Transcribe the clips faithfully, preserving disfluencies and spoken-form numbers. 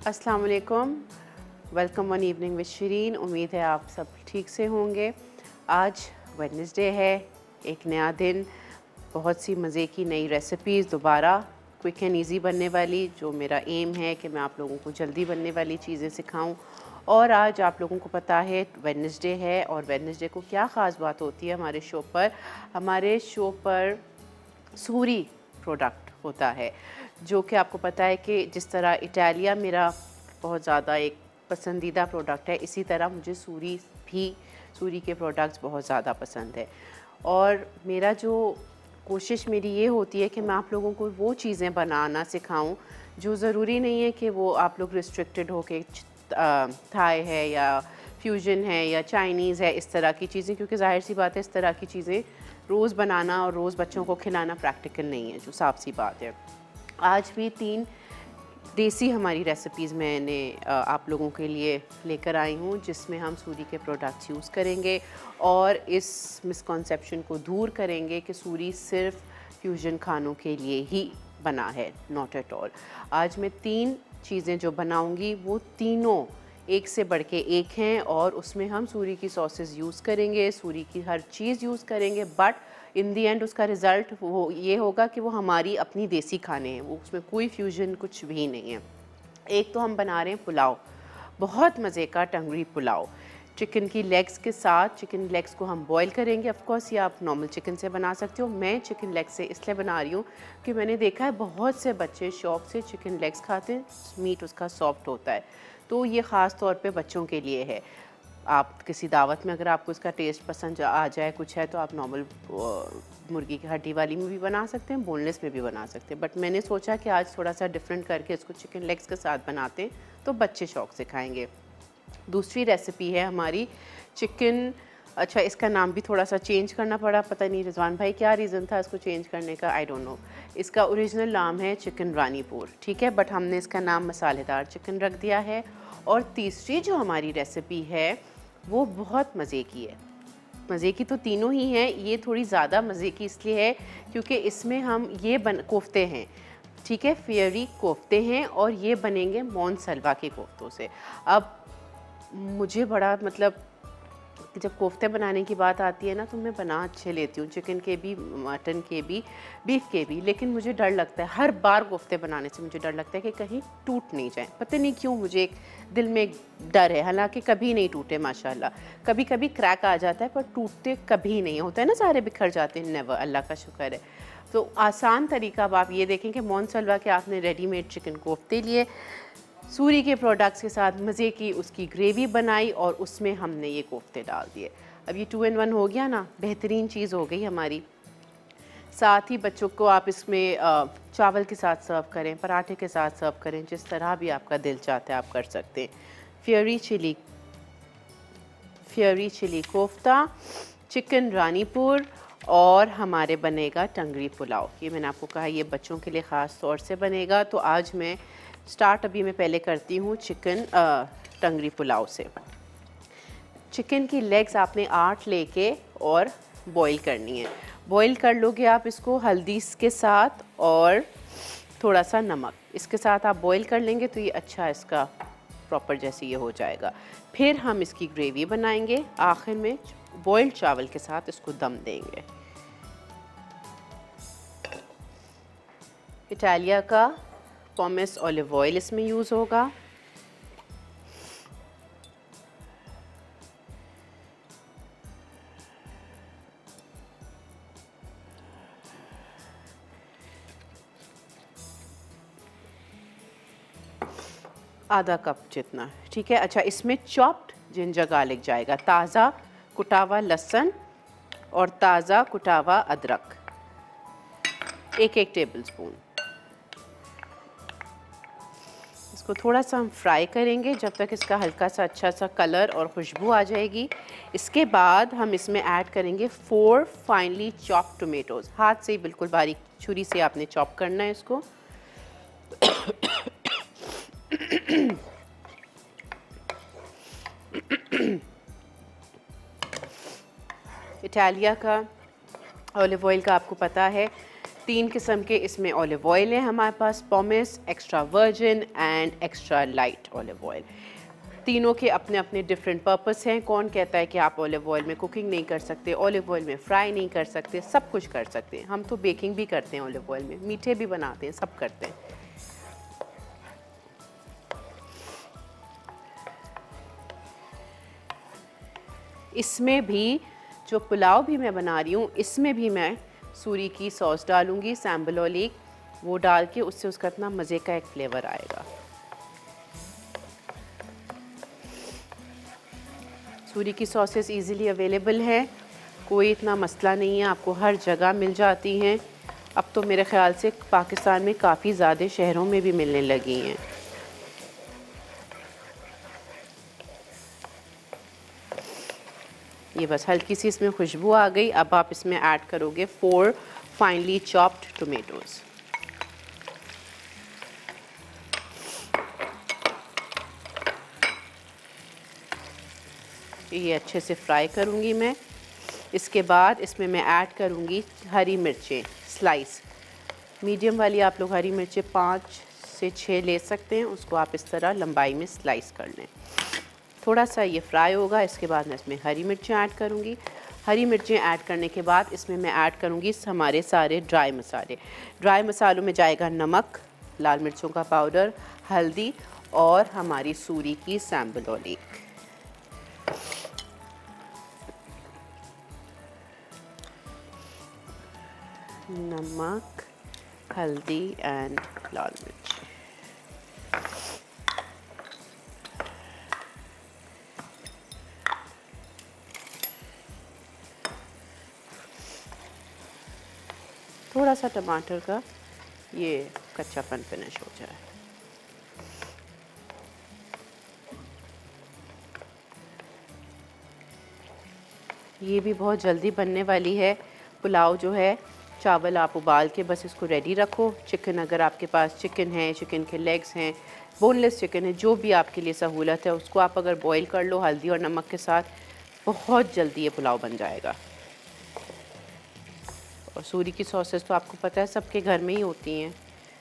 अस्सलाम वालेकुम, welcome one evening with Shireen. उम्मीद है आप सब ठीक से होंगे। आज वेडनेसडे है, एक नया दिन, बहुत सी मज़े की नई रेसिपीज़ दोबारा क्विक एंड ईजी बनने वाली, जो मेरा एम है कि मैं आप लोगों को जल्दी बनने वाली चीज़ें सिखाऊं। और आज आप लोगों को पता है वेडनेसडे है, और वेडनेसडे को क्या ख़ास बात होती है हमारे शो पर। हमारे शो पर सूरी प्रोडक्ट होता है, जो कि आपको पता है कि जिस तरह इटालिया मेरा बहुत ज़्यादा एक पसंदीदा प्रोडक्ट है, इसी तरह मुझे सूरी भी सूरी के प्रोडक्ट्स बहुत ज़्यादा पसंद है। और मेरा जो कोशिश मेरी ये होती है कि मैं आप लोगों को वो चीज़ें बनाना सिखाऊं जो ज़रूरी नहीं है कि वो आप लोग रिस्ट्रिक्टेड हो के थाई है या फ्यूजन है या चाइनीज़ है, इस तरह की चीज़ें, क्योंकि जाहिर सी बात है इस तरह की चीज़ें रोज़ बनाना और रोज़ बच्चों को खिलाना प्रैक्टिकल नहीं है, जो साफ सी बात है। आज भी तीन देसी हमारी रेसिपीज़ मैंने आप लोगों के लिए लेकर आई हूँ, जिसमें हम सूरी के प्रोडक्ट्स यूज़ करेंगे और इस मिसकॉन्सेप्शन को दूर करेंगे कि सूरी सिर्फ फ्यूजन खानों के लिए ही बना है। Not at all. आज मैं तीन चीज़ें जो बनाऊँगी वो तीनों एक से बढ़ के एक हैं, और उसमें हम सूरी की सॉसेस यूज़ करेंगे, सूरी की हर चीज़ यूज़ करेंगे, बट इन दी एंड उसका रिज़ल्ट वो ये होगा कि वो हमारी अपनी देसी खाने हैं, वो उसमें कोई फ्यूजन कुछ भी नहीं है। एक तो हम बना रहे हैं पुलाव, बहुत मज़े का टंगरी पुलाव, चिकन की लेग्स के साथ। चिकन लेग्स को हम बॉईल करेंगे। ऑफ कोर्स ये आप नॉर्मल चिकन से बना सकते हो, मैं चिकन लेग से इसलिए बना रही हूँ कि मैंने देखा है बहुत से बच्चे शौक़ से चिकन लेग्स खाते हैं, मीट उसका सॉफ्ट होता है, तो ये ख़ास तौर पे बच्चों के लिए है। आप किसी दावत में अगर आपको इसका टेस्ट पसंद आ जाए कुछ है, तो आप नॉर्मल मुर्गी की हड्डी वाली में भी बना सकते हैं, बोनलेस में भी बना सकते हैं, बट मैंने सोचा कि आज थोड़ा सा डिफरेंट करके इसको चिकन लेग्स के साथ बनाते हैं, तो बच्चे शौक़ से खाएँगे। दूसरी रेसिपी है हमारी चिकन, अच्छा इसका नाम भी थोड़ा सा चेंज करना पड़ा, पता नहीं रिजवान भाई क्या रीज़न था इसको चेंज करने का, आई डोंट नो। इसका ओरिजिनल नाम है चिकन रानीपुर, ठीक है, बट हमने इसका नाम मसालेदार चिकन रख दिया है। और तीसरी जो हमारी रेसिपी है वो बहुत मज़े की है। मज़े की तो तीनों ही हैं, ये थोड़ी ज़्यादा मज़े की इसलिए है क्योंकि इसमें हम ये बन कोफ्ते हैं, ठीक है, फेयरी कोफ्ते हैं, और ये बनेंगे मोनसलवा के कोफ्तों से। अब मुझे बड़ा मतलब जब कोफ्ते बनाने की बात आती है ना, तो मैं बना अच्छे लेती हूँ, चिकन के भी, मटन के भी, बीफ के भी, लेकिन मुझे डर लगता है हर बार कोफ्ते बनाने से, मुझे डर लगता है कि कहीं टूट नहीं जाए, पता नहीं क्यों मुझे एक दिल में एक डर है। हालांकि कभी नहीं टूटे माशाल्लाह, कभी कभी क्रैक आ जाता है पर टूटते कभी नहीं, होता है ना सारे बिखर जाते हैं, नेवर, अल्लाह का शुक्र है। तो आसान तरीका अब आप ये देखें कि मोनसलवा के आपने रेडीमेड चिकन कोफ्ते लिए, सूरी के प्रोडक्ट्स के साथ मज़े की उसकी ग्रेवी बनाई, और उसमें हमने ये कोफ्ते डाल दिए। अब ये टू इन वन हो गया ना, बेहतरीन चीज़ हो गई हमारी। साथ ही बच्चों को आप इसमें चावल के साथ सर्व करें, पराठे के साथ सर्व करें, जिस तरह भी आपका दिल चाहता है आप कर सकते हैं। Fiery chilli fiery chilli kofta, chicken Ranipur, और हमारे बनेगा टंगरी पुलाव। ये मैंने आपको कहा ये बच्चों के लिए ख़ास तौर से बनेगा। तो आज मैं स्टार्ट अभी मैं पहले करती हूँ चिकन टंगरी पुलाव से। चिकन की लेग्स आपने आठ लेके और बॉईल करनी है। बॉईल कर लोगे आप इसको हल्दी के साथ और थोड़ा सा नमक, इसके साथ आप बॉईल कर लेंगे तो ये अच्छा इसका प्रॉपर जैसे ये हो जाएगा। फिर हम इसकी ग्रेवी बनाएंगे, आखिर में बॉइल्ड चावल के साथ इसको दम देंगे। इटालिया का पॉमेस ऑलिव ऑयल इसमें यूज़ होगा। आधा कप जितना, ठीक है। अच्छा, इसमें चॉप्ड जिंजर गार्लिक जाएगा, ताज़ा कुटा हुआ लहसुन और ताज़ा कुटा हुआ अदरक, एक एक टेबल स्पून। इसको थोड़ा सा हम फ्राई करेंगे जब तक इसका हल्का सा अच्छा सा कलर और खुशबू आ जाएगी। इसके बाद हम इसमें ऐड करेंगे फोर फाइनली चॉप टोमेटोज़, हाथ से ही बिल्कुल बारीक छुरी से आपने चॉप करना है इसको। इटालिया का ऑलिव ऑयल का आपको पता है तीन किस्म के इसमें ऑलिव ऑयल है हमारे पास, pomace, extra virgin and extra light olive oil. तीनों के अपने अपने डिफरेंट पर्पस हैं। कौन कहता है कि आप ऑलिव ऑयल में कुकिंग नहीं कर सकते, ऑलिव ऑयल में फ्राई नहीं कर सकते, सब कुछ कर सकते हैं। हम तो बेकिंग भी करते हैं ऑलिव ऑयल में, मीठे भी बनाते हैं, सब करते हैं। इसमें भी जो पुलाव भी मैं बना रही हूँ, इसमें भी मैं सूरी की सॉस डालूँगी, सैम्बल ओलीक, वो डाल के उससे उसका इतना मज़े का एक फ्लेवर आएगा। सूरी की सॉसेस इजीली अवेलेबल है, कोई इतना मसला नहीं है, आपको हर जगह मिल जाती हैं। अब तो मेरे ख़्याल से पाकिस्तान में काफ़ी ज़्यादा शहरों में भी मिलने लगी हैं। ये बस हल्की सी इसमें खुशबू आ गई। अब आप इसमें ऐड करोगे फोर फाइनली चॉप्ड टोमेटोज़। ये अच्छे से फ्राई करूँगी मैं। इसके बाद इसमें मैं ऐड करूँगी हरी मिर्चें स्लाइस, मीडियम वाली आप लोग हरी मिर्चें पाँच से छः ले सकते हैं, उसको आप इस तरह लंबाई में स्लाइस कर लें। थोड़ा सा ये फ्राई होगा, इसके बाद मैं इसमें हरी मिर्चें ऐड करूँगी। हरी मिर्चें ऐड करने के बाद इसमें मैं ऐड करूँगी हमारे सारे ड्राई मसाले। ड्राई मसालों में जाएगा नमक, लाल मिर्चों का पाउडर, हल्दी और हमारी सूरी की सैम्बल ओलीक। नमक, हल्दी एंड लाल मिर्च। थोड़ा सा टमाटर का ये कच्चापन फिनिश हो जाए। ये भी बहुत जल्दी बनने वाली है। पुलाव जो है, चावल आप उबाल के बस इसको रेडी रखो। चिकन अगर आपके पास चिकन है, चिकन के लेग्स हैं, बोनलेस चिकन है, जो भी आपके लिए सहूलत है, उसको आप अगर बॉईल कर लो हल्दी और नमक के साथ, बहुत जल्दी ये पुलाव बन जाएगा। और सूरी की सॉसेस तो आपको पता है सबके घर में ही होती हैं।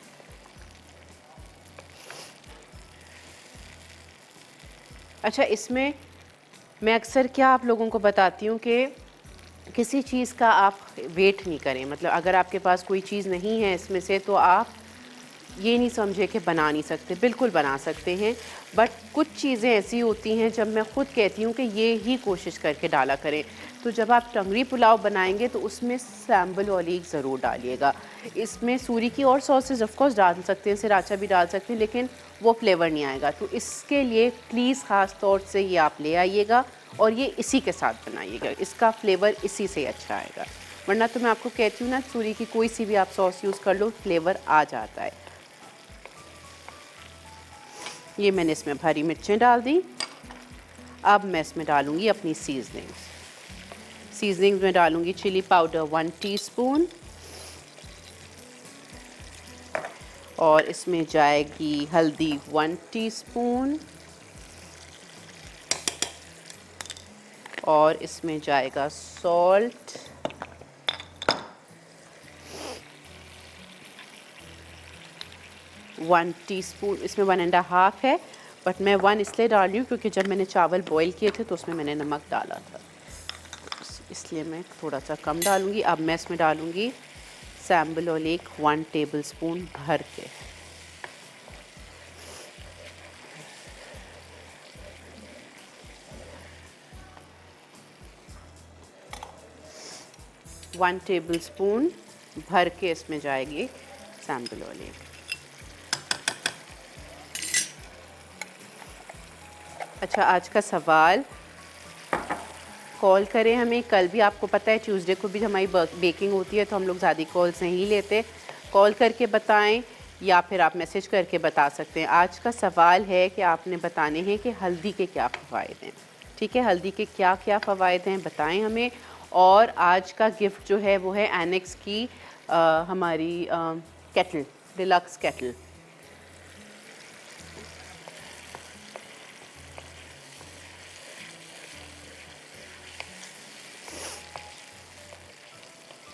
अच्छा, इसमें मैं अक्सर क्या आप लोगों को बताती हूँ कि किसी चीज़ का आप वेट नहीं करें। मतलब अगर आपके पास कोई चीज़ नहीं है इसमें से, तो आप ये नहीं समझे कि बना नहीं सकते, बिल्कुल बना सकते हैं। बट कुछ चीज़ें ऐसी होती हैं जब मैं ख़ुद कहती हूँ कि ये ही कोशिश करके डाला करें। तो जब आप टंगरी पुलाव बनाएंगे तो उसमें सैम्बल ओलीक ज़रूर डालिएगा। इसमें सूरी की और सॉसेस ऑफ कोर्स डाल सकते हैं, सिराचा भी डाल सकते हैं, लेकिन वो फ्लेवर नहीं आएगा। तो इसके लिए प्लीज़ ख़ास तौर से ये आप ले आइएगा और ये इसी के साथ बनाइएगा, इसका फ्लेवर इसी से अच्छा आएगा। वरना तो मैं आपको कहती हूँ ना, सूरी की कोई सी भी आप सॉस यूज़ कर लो, फ्लेवर आ जाता है। ये मैंने इसमें हरी मिर्चें डाल दी। अब मैं इसमें डालूँगी अपनी सीजनिंग्स। सीजनिंग्स में डालूँगी चिली पाउडर वन टीस्पून, और इसमें जाएगी हल्दी वन टीस्पून, और इसमें जाएगा सॉल्ट वन टीस्पून। इसमें वन एंड हाफ है, बट मैं वन इसलिए डाल रही हूँ क्योंकि जब मैंने चावल बॉईल किए थे तो उसमें मैंने नमक डाला था, इसलिए मैं थोड़ा सा कम डालूँगी। अब मैं इसमें डालूँगी सैम्बल ओलीक वन टेबलस्पून भर के। वन टेबलस्पून भर के इसमें जाएगी सैम्बल ओलीक। अच्छा, आज का सवाल, कॉल करें हमें। कल भी आपको पता है ट्यूसडे को भी हमारी बेकिंग होती है, तो हम लोग ज़्यादा कॉल्स नहीं लेते। कॉल करके बताएं या फिर आप मैसेज करके बता सकते हैं। आज का सवाल है कि आपने बताने हैं कि हल्दी के क्या फ़वाइद हैं। ठीक है, हल्दी के क्या क्या फ़वाइद हैं बताएं हमें। और आज का गिफ्ट जो है वो है एनेक्स की आ, हमारी आ, केटल, डिलक्स केटल।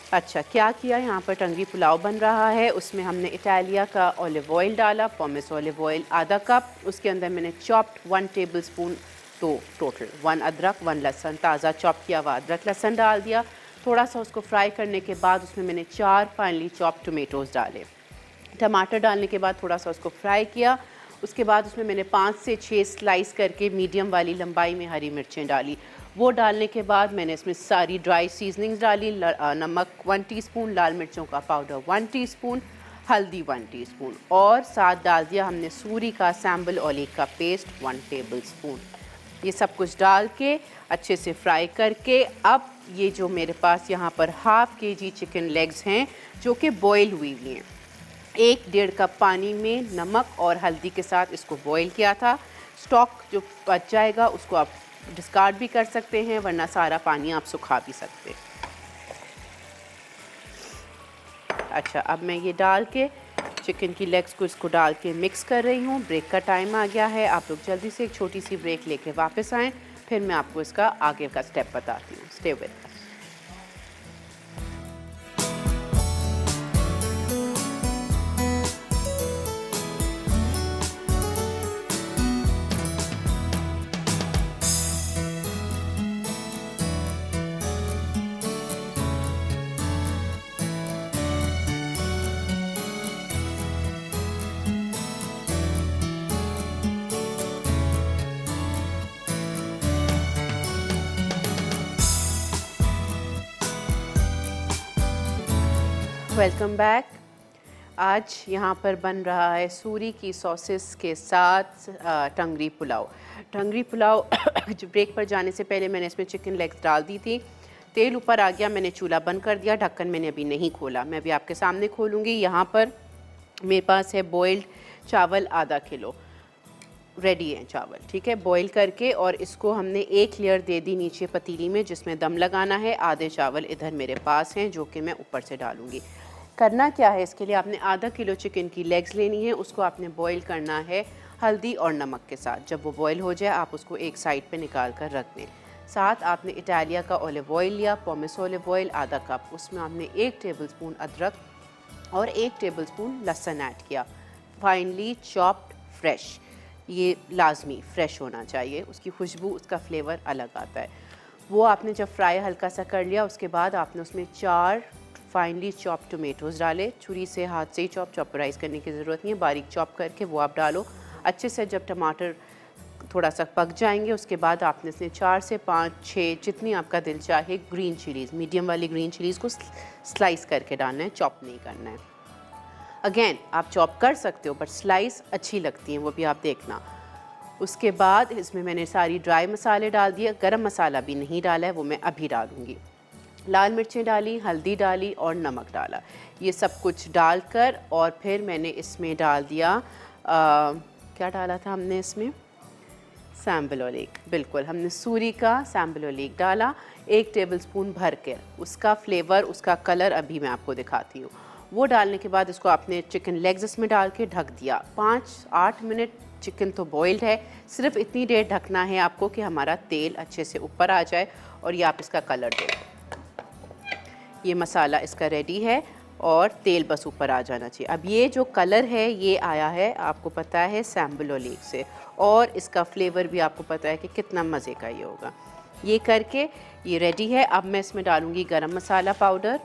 अच्छा, क्या किया, यहाँ पर टंगरी पुलाव बन रहा है। उसमें हमने इटालिया का ऑलिव ऑयल डाला, पॉमेस ऑलिव ऑयल आधा कप। उसके अंदर मैंने चॉप्ड वन टेबल स्पून, तो टोटल वन अदरक वन लहसुन, ताज़ा चॉप किया हुआ अदरक लहसुन डाल दिया। थोड़ा सा उसको फ्राई करने के बाद उसमें मैंने चार फाइनली चॉप टोमेटोज़ डाले। टमाटर डालने के बाद थोड़ा सा उसको फ्राई किया। उसके बाद उसमें मैंने पाँच से छः स्लाइस करके मीडियम वाली लंबाई में हरी मिर्चें डाली। वो डालने के बाद मैंने इसमें सारी ड्राई सीजनिंग्स डाली। नमक वन टीस्पून, लाल मिर्चों का पाउडर वन टीस्पून, हल्दी वन टीस्पून, और साथ डाल दिया हमने सूरी का सैम्बल ओलेक का पेस्ट वन टेबल स्पून। ये सब कुछ डाल के अच्छे से फ्राई करके अब ये जो मेरे पास यहाँ पर हाफ़ के जी चिकन लेग्स हैं जो कि बॉयल हुई हुई हैं, एक डेढ़ कप पानी में नमक और हल्दी के साथ इसको बॉईल किया था। स्टॉक जो बच जाएगा उसको आप डिस्कार्ड भी कर सकते हैं, वरना सारा पानी आप सुखा भी सकते हैं। अच्छा, अब मैं ये डाल के चिकन की लेग्स को इसको डाल के मिक्स कर रही हूँ। ब्रेक का टाइम आ गया है, आप लोग जल्दी से एक छोटी सी ब्रेक लेके वापस आएँ, फिर मैं आपको इसका आगे का स्टेप बताती हूँ। Stay with us. Welcome back. आज यहाँ पर बन रहा है सूरी की सॉसेस के साथ टंगरी पुलाव। टंगरी पुलाव जो ब्रेक पर जाने से पहले मैंने इसमें चिकन लेग्स डाल दी थी। तेल ऊपर आ गया, मैंने चूल्हा बंद कर दिया, ढक्कन मैंने अभी नहीं खोला, मैं अभी आपके सामने खोलूँगी। यहाँ पर मेरे पास है बॉइल्ड चावल आधा किलो, रेडी हैं चावल, ठीक है, बॉईल करके, और इसको हमने एक लेयर दे दी नीचे पतीली में जिसमें दम लगाना है। आधे चावल इधर मेरे पास हैं जो कि मैं ऊपर से डालूँगी। करना क्या है, इसके लिए आपने आधा किलो चिकन की लेग्स लेनी है, उसको आपने बॉईल करना है हल्दी और नमक के साथ। जब वो बॉईल हो जाए आप उसको एक साइड पे निकाल कर रख दें। साथ आपने इटालिया का ऑलिव ऑयल लिया, पॉमेस ऑलिव ऑयल आधा कप, उसमें आपने एक टेबलस्पून अदरक और एक टेबलस्पून लहसुन ऐड किया, फाइनली चॉप्ड फ्रेश। ये लाजमी फ्रेश होना चाहिए, उसकी खुशबू, उसका फ्लेवर अलग आता है। वो आपने जब फ्राई हल्का सा कर लिया, उसके बाद आपने उसमें चार फाइनली चॉप टोमेटोज़ डाले। छुरी से हाथ से ही चॉप चॉपराइज़ करने की ज़रूरत नहीं है, बारीक चॉप करके वो आप डालो अच्छे से। जब टमाटर थोड़ा सा पक जाएंगे उसके बाद आपने इसमें चार से पाँच छः जितनी आपका दिल चाहे ग्रीन चिलीज़, मीडियम वाली ग्रीन चिलीज़ को स्लाइस करके डालना है, चॉप नहीं करना है। अगेन आप चॉप कर सकते हो बट स्लाइस अच्छी लगती हैं, वो भी आप देखना। उसके बाद इसमें मैंने सारी ड्राई मसाले डाल दिए, गरम मसाला भी नहीं डाला है, वो मैं अभी डालूँगी। लाल मिर्चें डाली, हल्दी डाली और नमक डाला, ये सब कुछ डालकर, और फिर मैंने इसमें डाल दिया आ, क्या डाला था हमने इसमें, सैम्बल ओलेक, बिल्कुल हमने सूरी का सैम्बल ओलेक डाला एक टेबलस्पून भर के। उसका फ्लेवर, उसका कलर अभी मैं आपको दिखाती हूँ। वो डालने के बाद इसको आपने चिकन लेग्स इसमें डाल के ढक दिया। पाँच आठ मिनट चिकन तो बॉइल्ड है, सिर्फ इतनी देर ढकना है आपको कि हमारा तेल अच्छे से ऊपर आ जाए। और ये आप इसका कलर देखो, ये मसाला इसका रेडी है और तेल बस ऊपर आ जाना चाहिए। अब ये जो कलर है ये आया है, आपको पता है, सैम्बल ओलेक से, और इसका फ्लेवर भी आपको पता है कि कितना मज़े का ये होगा। ये करके ये रेडी है। अब मैं इसमें डालूँगी गरम मसाला पाउडर,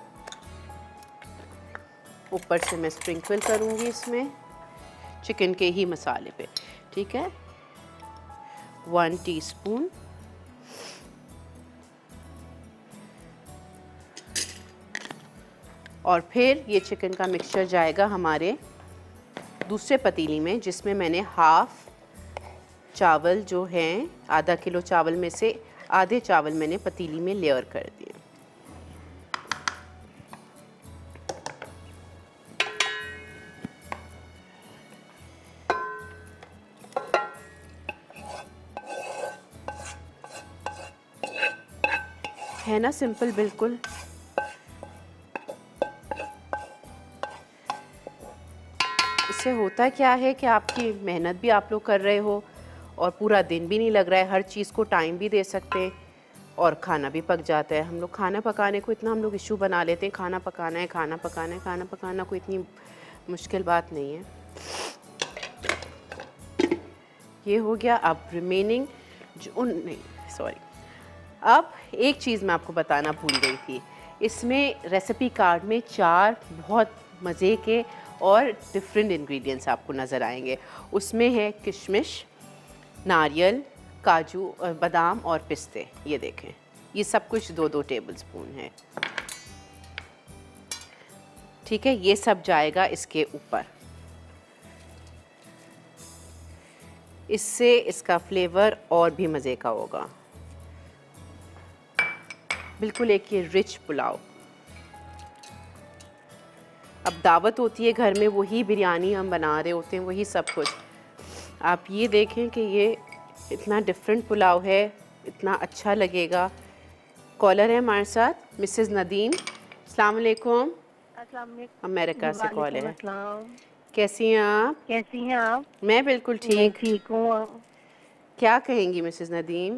ऊपर से मैं स्प्रिंकल करूँगी इसमें चिकन के ही मसाले पे, ठीक है, वन टीस्पून। और फिर ये चिकन का मिक्सचर जाएगा हमारे दूसरे पतीली में जिसमें मैंने हाफ चावल जो हैं, आधा किलो चावल में से आधे चावल मैंने पतीली में लेयर कर दिए। है ना सिंपल बिल्कुल। इससे होता क्या है कि आपकी मेहनत भी आप लोग कर रहे हो और पूरा दिन भी नहीं लग रहा है, हर चीज़ को टाइम भी दे सकते हैं। और खाना भी पक जाता है। हम लोग खाना पकाने को इतना हम लोग इशू बना लेते हैं, खाना पकाना है खाना पकाना है खाना पकाना कोई इतनी मुश्किल बात नहीं है। ये हो गया। अब रिमेनिंग जो नहीं सॉरी अब एक चीज़ मैं आपको बताना भूल गई थी, इसमें रेसिपी कार्ड में चार बहुत मज़े के और डिफरेंट इंग्रेडिएंट्स आपको नज़र आएंगे। उसमें है किशमिश, नारियल, काजू और बादाम और पिस्ते। ये देखें, ये सब कुछ दो दो टेबल स्पून है। ठीक है, ये सब जाएगा इसके ऊपर। इससे इसका फ्लेवर और भी मज़े का होगा। बिल्कुल एक ये रिच पुलाव। अब दावत होती है घर में, वही बिरयानी हम बना रहे होते हैं, वही सब कुछ। आप ये देखें कि ये इतना डिफरेंट पुलाव है, इतना अच्छा लगेगा। कॉलर है हमारे साथ मिसेस नदीम। अस्सलाम वालेकुम। अमेरिका से कॉल है। कैसी हैं आप? कैसी हैं आप? मैं बिल्कुल ठीक ठीक हूँ। क्या कहेंगी मिसेस नदीम?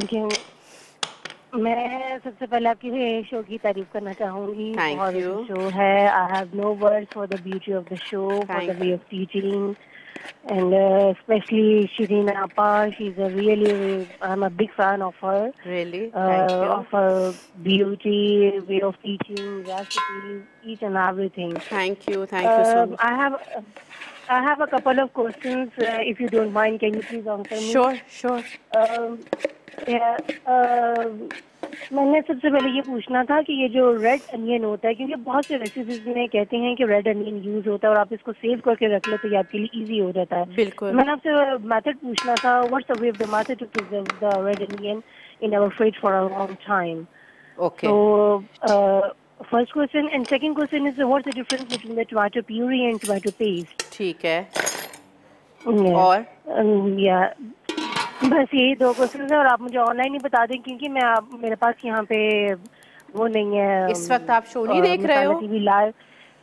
मैं सबसे पहले आपकी शो की तारीफ करना चाहूँगी। Thank you. शो है, I have no words for the beauty of the show, for the way of teaching, and uh, especially Shireen Anwar. She's a really, I'm a big fan of her. Really? Uh, Thank you. Of her beauty, way of teaching, recipes, each and everything. Thank you. Thank you so much. Uh, I have, uh, I have a couple of questions. Uh, if you don't mind, can you please answer me? Sure, sure. Um, yeah, uh, मैंने सबसे पहले ये पूछना था कि ये जो red onion होता है, क्योंकि बहुत से रेसिपीज में कहते हैं कि रेड अनियन यूज होता है और आप इसको सेव करके रख लो तो ये आपके लिए इजी हो जाता है। बिल्कुल। मैंने आपसे मेथड पूछना था, what's the way of the method to preserve the red onion in our fridge for a long time? Okay. So first question and second question is what's the difference between the tomato puree and tomato paste? ठीक है। Yeah. और um, yeah. बस यही दो question है और आप मुझे ऑनलाइन ही बता दें, क्योंकि मैं आप मेरे पास यहाँ पे वो नहीं है। इस वक्त आप शो नहीं देख रहे हो? टीवी लाइव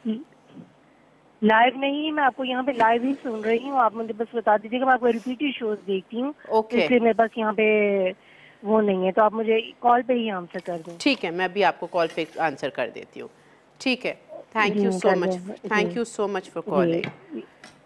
लाइव नहीं, मैं आपको यहाँ पे लाइव ही सुन रही हूँ। आप मुझे बस बता दीजिएगा, मैं आपको रिपीटेड शोज देखती हूँ। ओके। इसलिए मेरे पास यहाँ पे वो नहीं है, तो आप मुझे कॉल पे ही आंसर कर दें। ठीक है, मैं भी आपको कॉल पे आंसर कर देती हूँ। ठीक है, thank you so much, thank you so much for calling.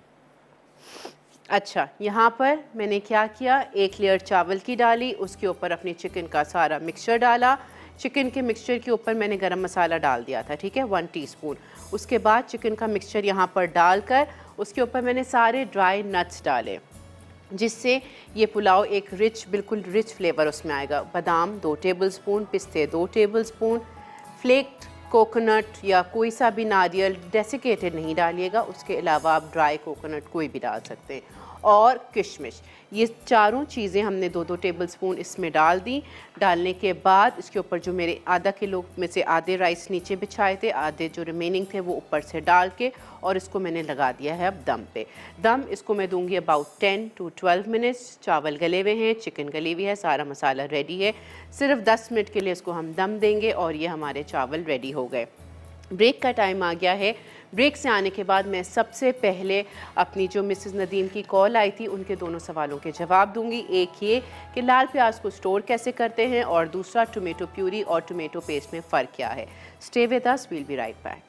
अच्छा, यहाँ पर मैंने क्या किया, एक लेयर चावल की डाली, उसके ऊपर अपने चिकन का सारा मिक्सचर डाला। चिकन के मिक्सचर के ऊपर मैंने गरम मसाला डाल दिया था, ठीक है, वन टीस्पून। उसके बाद चिकन का मिक्सचर यहाँ पर डालकर उसके ऊपर मैंने सारे ड्राई नट्स डाले, जिससे ये पुलाव एक रिच, बिल्कुल रिच फ्लेवर उसमें आएगा। बादाम दो टेबलस्पून, पिस्ते दो टेबलस्पून, फ्लेक्ड कोकोनट या कोई सा भी नारियल, डेसिकेटेड नहीं डालिएगा, उसके अलावा आप ड्राई कोकोनट कोई भी डाल सकते हैं, और किशमिश। ये चारों चीज़ें हमने दो दो टेबलस्पून इसमें डाल दी। डालने के बाद इसके ऊपर जो मेरे आधा किलो में से आधे राइस नीचे बिछाए थे, आधे जो रिमेनिंग थे वो ऊपर से डाल के, और इसको मैंने लगा दिया है अब दम पे। दम इसको मैं दूंगी about ten to twelve minutes. चावल गले हुए हैं, चिकन गली हुई है, सारा मसाला रेडी है। सिर्फ दस मिनट के लिए इसको हम दम देंगे और ये हमारे चावल रेडी हो गए। ब्रेक का टाइम आ गया है। ब्रेक से आने के बाद मैं सबसे पहले अपनी जो मिसेस नदीम की कॉल आई थी उनके दोनों सवालों के जवाब दूंगी। एक ये कि लाल प्याज को स्टोर कैसे करते हैं, और दूसरा टोमेटो प्यूरी और टोमेटो पेस्ट में फ़र्क क्या है। Stay with us, we'll be right back.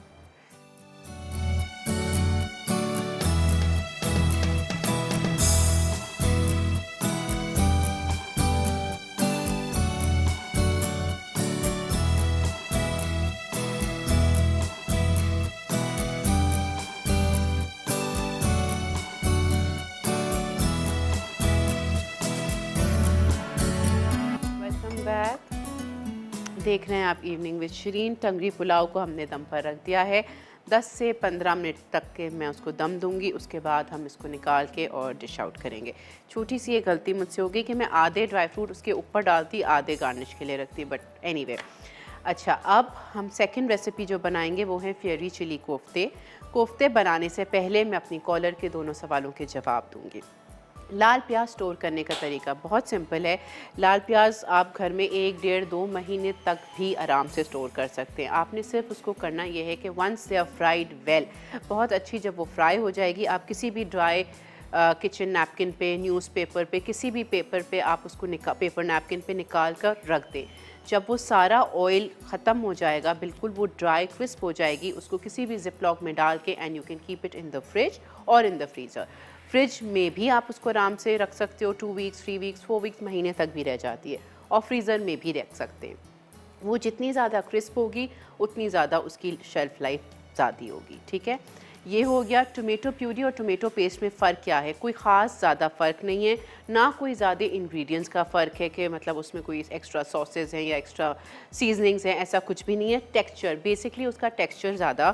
देख रहे हैं आप इवनिंग विद शरीन। टंगरी पुलाव को हमने दम पर रख दिया है। दस से पंद्रह मिनट तक के मैं उसको दम दूंगी, उसके बाद हम इसको निकाल के और डिश आउट करेंगे। छोटी सी ये गलती मुझसे हो गई कि मैं आधे ड्राई फ्रूट उसके ऊपर डालती, आधे गार्निश के लिए रखती, बट एनीवे। अच्छा, अब हम सेकंड रेसिपी जो बनाएंगे वो है फेरी चिली कोफ्ते। कोफ्ते बनाने से पहले मैं अपनी कॉलर के दोनों सवालों के जवाब दूंगी। लाल प्याज स्टोर करने का तरीका बहुत सिंपल है। लाल प्याज आप घर में एक डेढ़ दो महीने तक भी आराम से स्टोर कर सकते हैं। आपने सिर्फ उसको करना यह है कि once they are fried well, बहुत अच्छी जब वो फ्राई हो जाएगी, आप किसी भी ड्राई किचन नैपकिन पे, न्यूज़पेपर पे, किसी भी पेपर पे आप उसको निकाल पेपर नैपकिन पे निकाल कर रख दें। जब वो सारा ऑयल ख़त्म हो जाएगा, बिल्कुल वो ड्राई क्रिस्प हो जाएगी, उसको किसी भी जिप लॉक में डाल के and you can keep it in the fridge और इन द फ्रीज़र। फ्रिज में भी आप उसको आराम से रख सकते हो, two weeks three weeks four weeks महीने तक भी रह जाती है, और फ्रीज़र में भी रख सकते हैं। वो जितनी ज़्यादा क्रिस्प होगी उतनी ज़्यादा उसकी शेल्फ़ लाइफ ज़्यादा होगी। ठीक है, ये हो गया टोमेटो प्यूरी और टोमेटो पेस्ट में फ़र्क क्या है। कोई ख़ास ज़्यादा फ़र्क नहीं है, ना कोई ज़्यादा इंग्रेडिएंट्स का फ़र्क है कि मतलब उसमें कोई एक्स्ट्रा सॉसेस हैं या एक्स्ट्रा सीजनिंग्स हैं, ऐसा कुछ भी नहीं है। टेक्सचर, बेसिकली उसका टेक्सचर ज़्यादा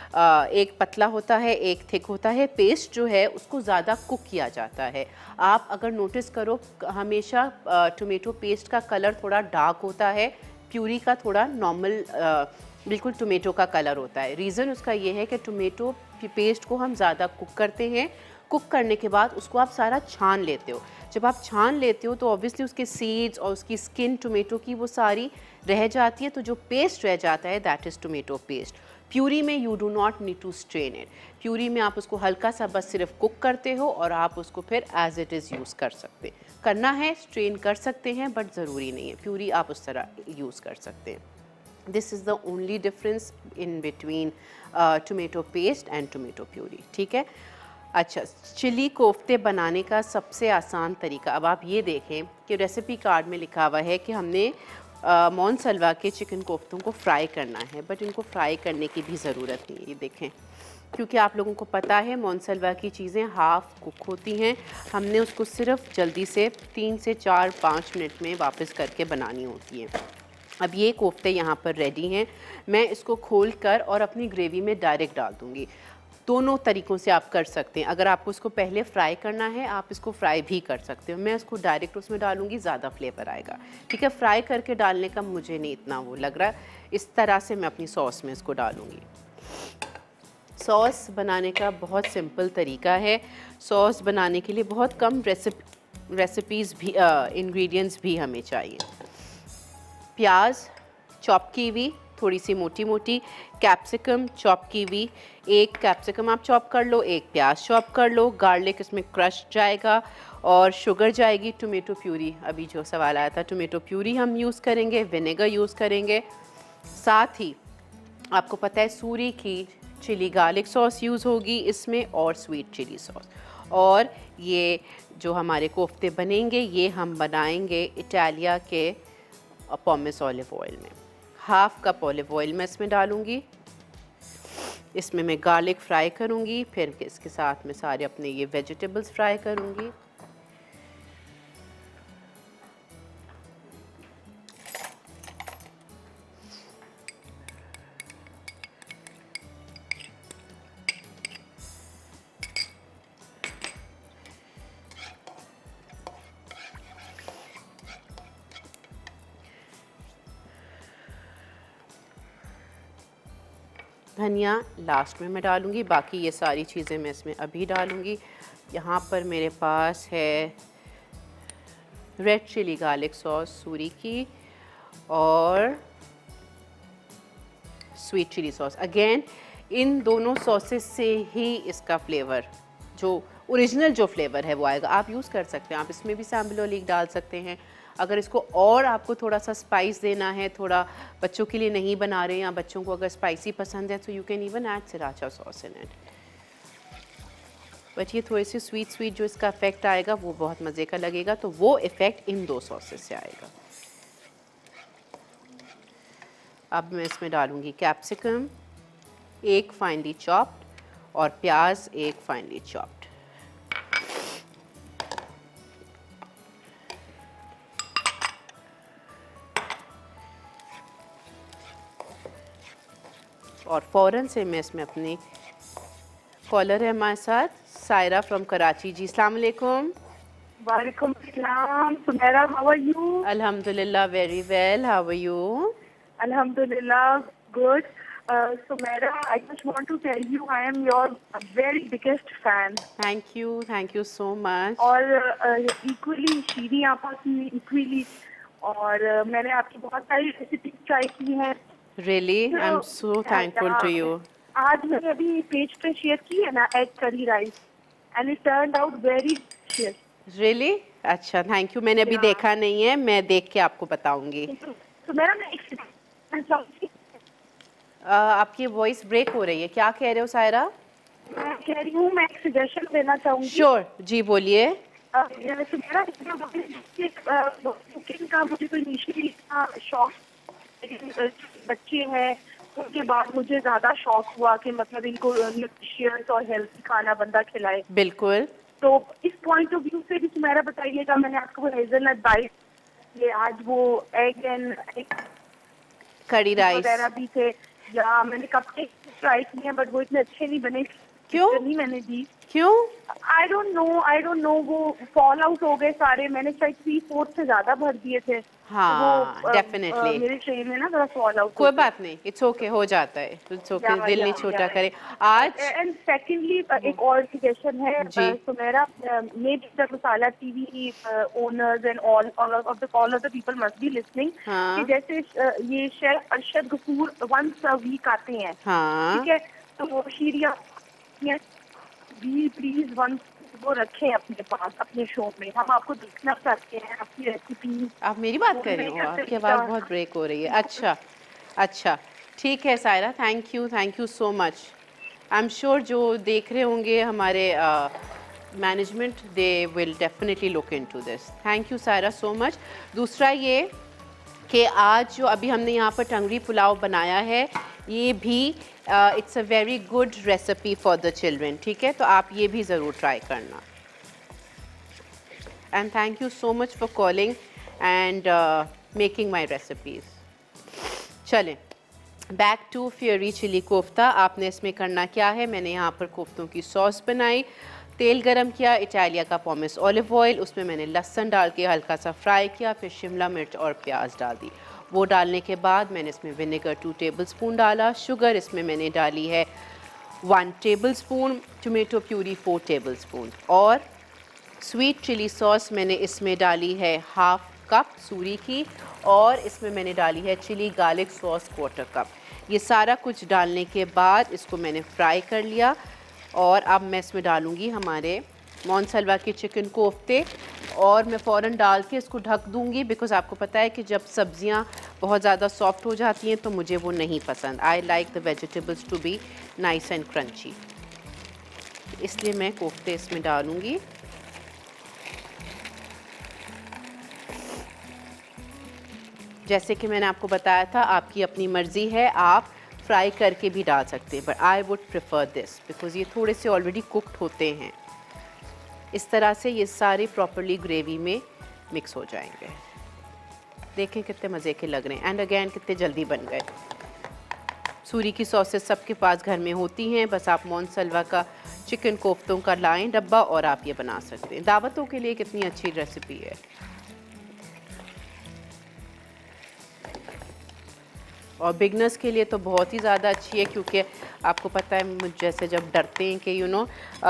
एक पतला होता है, एक थिक होता है। पेस्ट जो है उसको ज़्यादा कुक किया जाता है। आप अगर नोटिस करो, हमेशा टोमेटो पेस्ट का कलर थोड़ा डार्क होता है, प्यूरी का थोड़ा नॉर्मल बिल्कुल टोमेटो का कलर होता है। रीज़न उसका ये है कि टोमेटो पेस्ट को हम ज़्यादा कुक करते हैं। कुक करने के बाद उसको आप सारा छान लेते हो। जब आप छान लेते हो तो ऑब्वियसली उसके सीड्स और उसकी स्किन टोमेटो की वो सारी रह जाती है, तो जो पेस्ट रह जाता है that is tomato paste. Puree में you do not need to strain it. Puree में आप उसको हल्का सा बस सिर्फ कुक करते हो और आप उसको फिर एज इट इज़ यूज़ कर सकते हैं। करना है स्ट्रेन कर सकते हैं, बट ज़रूरी नहीं है। प्यूरी आप उस तरह यूज़ कर सकते हैं। This is the only difference in between tomato paste and tomato puree. ठीक है, अच्छा, चिली कोफ्ते बनाने का सबसे आसान तरीका, अब आप ये देखें कि रेसिपी कार्ड में लिखा हुआ है कि हमने मोनसलवा के चिकन कोफ्तों को फ्राई करना है, बट इनको फ्राई करने की भी ज़रूरत नहीं है। ये देखें, क्योंकि आप लोगों को पता है मोनसलवा की चीज़ें हाफ़ कुक होती हैं। हमने उसको सिर्फ जल्दी से तीन से चार पाँच मिनट में वापस करके बनानी होती है। अब ये कोफ्ते यहाँ पर रेडी हैं। मैं इसको खोल कर और अपनी ग्रेवी में डायरेक्ट डाल दूँगी। दोनों तरीक़ों से आप कर सकते हैं। अगर आपको इसको पहले फ्राई करना है, आप इसको फ्राई भी कर सकते हो। मैं इसको डायरेक्ट उसमें डालूँगी, ज़्यादा फ्लेवर आएगा। ठीक है, फ्राई करके डालने का मुझे नहीं इतना वो लग रहा। इस तरह से मैं अपनी सॉस में इसको डालूँगी। सॉस बनाने का बहुत सिंपल तरीका है। सॉस बनाने के लिए बहुत कम रेसिप रेसिपीज़ भी इंग्रेडिएंट्स भी हमें चाहिए। प्याज चॉप की हुई थोड़ी सी मोटी मोटी, कैप्सिकम चॉप की हुई, एक कैप्सिकम आप चॉप कर लो, एक प्याज चॉप कर लो, गार्लिक इसमें क्रश जाएगा और शुगर जाएगी। टोमेटो प्यूरी, अभी जो सवाल आया था, टोमेटो प्यूरी हम यूज़ करेंगे, विनेगर यूज़ करेंगे। साथ ही आपको पता है सूरी की चिली गार्लिक सॉस यूज़ होगी इसमें, और स्वीट चिली सॉस। और ये जो हमारे कोफ्ते बनेंगे ये हम बनाएंगे इटालिया के पॉमेस ऑलिव ऑयल में। हाफ कप ऑलिव ऑयल मैं इसमें डालूंगी। इसमें मैं गार्लिक फ्राई करूंगी, फिर इसके साथ में सारे अपने ये वेजिटेबल्स फ्राई करूंगी। धनिया लास्ट में मैं डालूँगी, बाकी ये सारी चीज़ें मैं इसमें अभी डालूँगी। यहाँ पर मेरे पास है red chilli garlic sauce Suree की और स्वीट चिली सॉस। अगेन इन दोनों सॉसेस से ही इसका फ्लेवर, जो ओरिजिनल जो फ्लेवर है वो आएगा। आप यूज़ कर सकते हैं, आप इसमें भी सैम्बल ओलीक डाल सकते हैं। अगर इसको और आपको थोड़ा सा स्पाइस देना है, थोड़ा बच्चों के लिए नहीं बना रहे हैं या बच्चों को अगर स्पाइसी पसंद है, तो you can even add sriracha sauce in it. But ये थोड़ी सी स्वीट स्वीट जो इसका इफेक्ट आएगा वो बहुत मज़े का लगेगा, तो वो इफ़ेक्ट इन दो सॉसेस से आएगा। अब मैं इसमें डालूँगी कैप्सिकम एक फाइनली चॉप्ड और प्याज एक फाइनली चॉप्ड। और फ़ौरन से मैं इसमें अपनी कॉलर है हमारे साथ सायरा फ्रॉम कराची जी। अस्सलाम वालेकुम। वालेकुम सलाम। Sumaira, how are you? अल्हम्दुलिल्लाह very well, how are you? अल्हम्दुलिल्लाह good. Sumaira, I just want to tell you I am your very biggest fan. Thank you, thank you so much. और इक्वली शीरी आपा की इक्वली, और uh, मैंने आपकी बहुत सारी रेसिपी ट्राई की हैं। Really? I'm so thankful to you. आज मैंने अभी पेज पे शेयर की है ना egg curry rice. and it turned out very delicious. Really? अच्छा, थैंक यू। मैंने अभी Yeah. देखा नहीं है, मैं देख के आपको बताऊंगी। तो मेरा मैं एक आपकी वॉइस ब्रेक हो रही है, क्या कह रहे हो सायरा? मैं कह रही हूँ, मैं एक सजेशन देना चाहूँगी। श्योर, जी बोलिए। कुकिंग का मुझे तो इनिशियली इतना शौक, बच्चे हैं उनके बाद मुझे ज्यादा शौक हुआ कि मतलब इनको न्यूट्रिशियस और हेल्थी खाना बंदा खिलाए। बिल्कुल। तो इस पॉइंट ऑफ व्यू से भी तुम्हारा बताइएगा, मैंने आपको हेज़लनट बाइट, ये आज वो एग एंड कड़ी राइस वगैरह भी थे, या मैंने कपकेक ट्राई किए हैं बट वो इतने अच्छे नहीं बने। क्यों नहीं मैंने दी, क्यों? I don't know I don't know वो फॉल आउट हो गए सारे। मैंने शायद थ्री फोर्थ से ज्यादा भर दिए थे। हाँ, तो डेफिनेटली मेरे ट्रे में ना थोड़ा फॉल आउट। कोई बात नहीं, इट्स ओके, हो जाता है, इट्स ओके, दिल नहीं छोटा करे। आज एंड सेकेंडली एक और सजेशन है, तो मेरा maybe the Masala TV owners and all of the all of the people must be listening, कि जैसे ये chef Arshad Ghafoor once a week आते हैं, ठीक है, तो शीरिया प्लीज वन वो रखें अपने पास अपने शो में। हम आपको देखना चाहते हैं, आपकी रेसिपी। आप मेरी बात कर रही हो? आपकी आवाज़ बहुत ब्रेक हो रही है। अच्छा अच्छा, ठीक है Saira, thank you, thank you so much. I am sure जो देख रहे होंगे हमारे management, they will definitely look into this. Thank you Saira so much. दूसरा ये कि आज जो अभी हमने यहाँ पर टंगरी पुलाव बनाया है, ये भी it's a very good recipe for the children, ठीक है, तो आप ये भी ज़रूर ट्राई करना। And thank you so much for calling and making my recipes. चलें back to fiery chilli kofta. आपने इसमें करना क्या है, मैंने यहाँ पर कोफ्तों की सॉस बनाई, तेल गरम किया, इटालिया का पॉमिस ऑलिव ऑयल, उसमें मैंने लहसुन डाल के हल्का सा फ्राई किया, फिर शिमला मिर्च और प्याज डाल दी। वो डालने के बाद मैंने इसमें विनेगर टू टेबलस्पून डाला, शुगर इसमें मैंने डाली है one tablespoon, tomato puree four tablespoon, और स्वीट चिली सॉस मैंने इसमें डाली है हाफ कप सूरी की, और इसमें मैंने डाली है chilli garlic sauce quarter cup. ये सारा कुछ डालने के बाद इसको मैंने फ्राई कर लिया, और अब मैं इसमें डालूँगी हमारे मोनसलवा के चिकन कोफ्ते, और मैं फ़ौरन डाल के इसको ढक दूँगी, बिकॉज़ आपको पता है कि जब सब्ज़ियाँ बहुत ज़्यादा सॉफ्ट हो जाती हैं तो मुझे वो नहीं पसंद। I like the vegetables to be nice and crunchy, इसलिए मैं कोफ्ते इसमें डालूँगी। जैसे कि मैंने आपको बताया था, आपकी अपनी मर्ज़ी है, आप फ्राई करके भी डाल सकते हैं, but I would prefer this because ये थोड़े से ऑलरेडी कुक्ड होते हैं। इस तरह से ये सारे प्रॉपर्ली ग्रेवी में मिक्स हो जाएंगे। देखें कितने मज़े के लग रहे हैं, एंड अगेन कितने जल्दी बन गए। सूरी की सॉसेस सबके पास घर में होती हैं, बस आप मोनसलवा का चिकन कोफ्तों का लाएं डब्बा और आप ये बना सकते हैं। दावतों के लिए कितनी अच्छी रेसिपी है। और बिगनर्स के लिए तो बहुत ही ज़्यादा अच्छी है, क्योंकि आपको पता है मुझ जैसे जब डरते हैं कि यू नो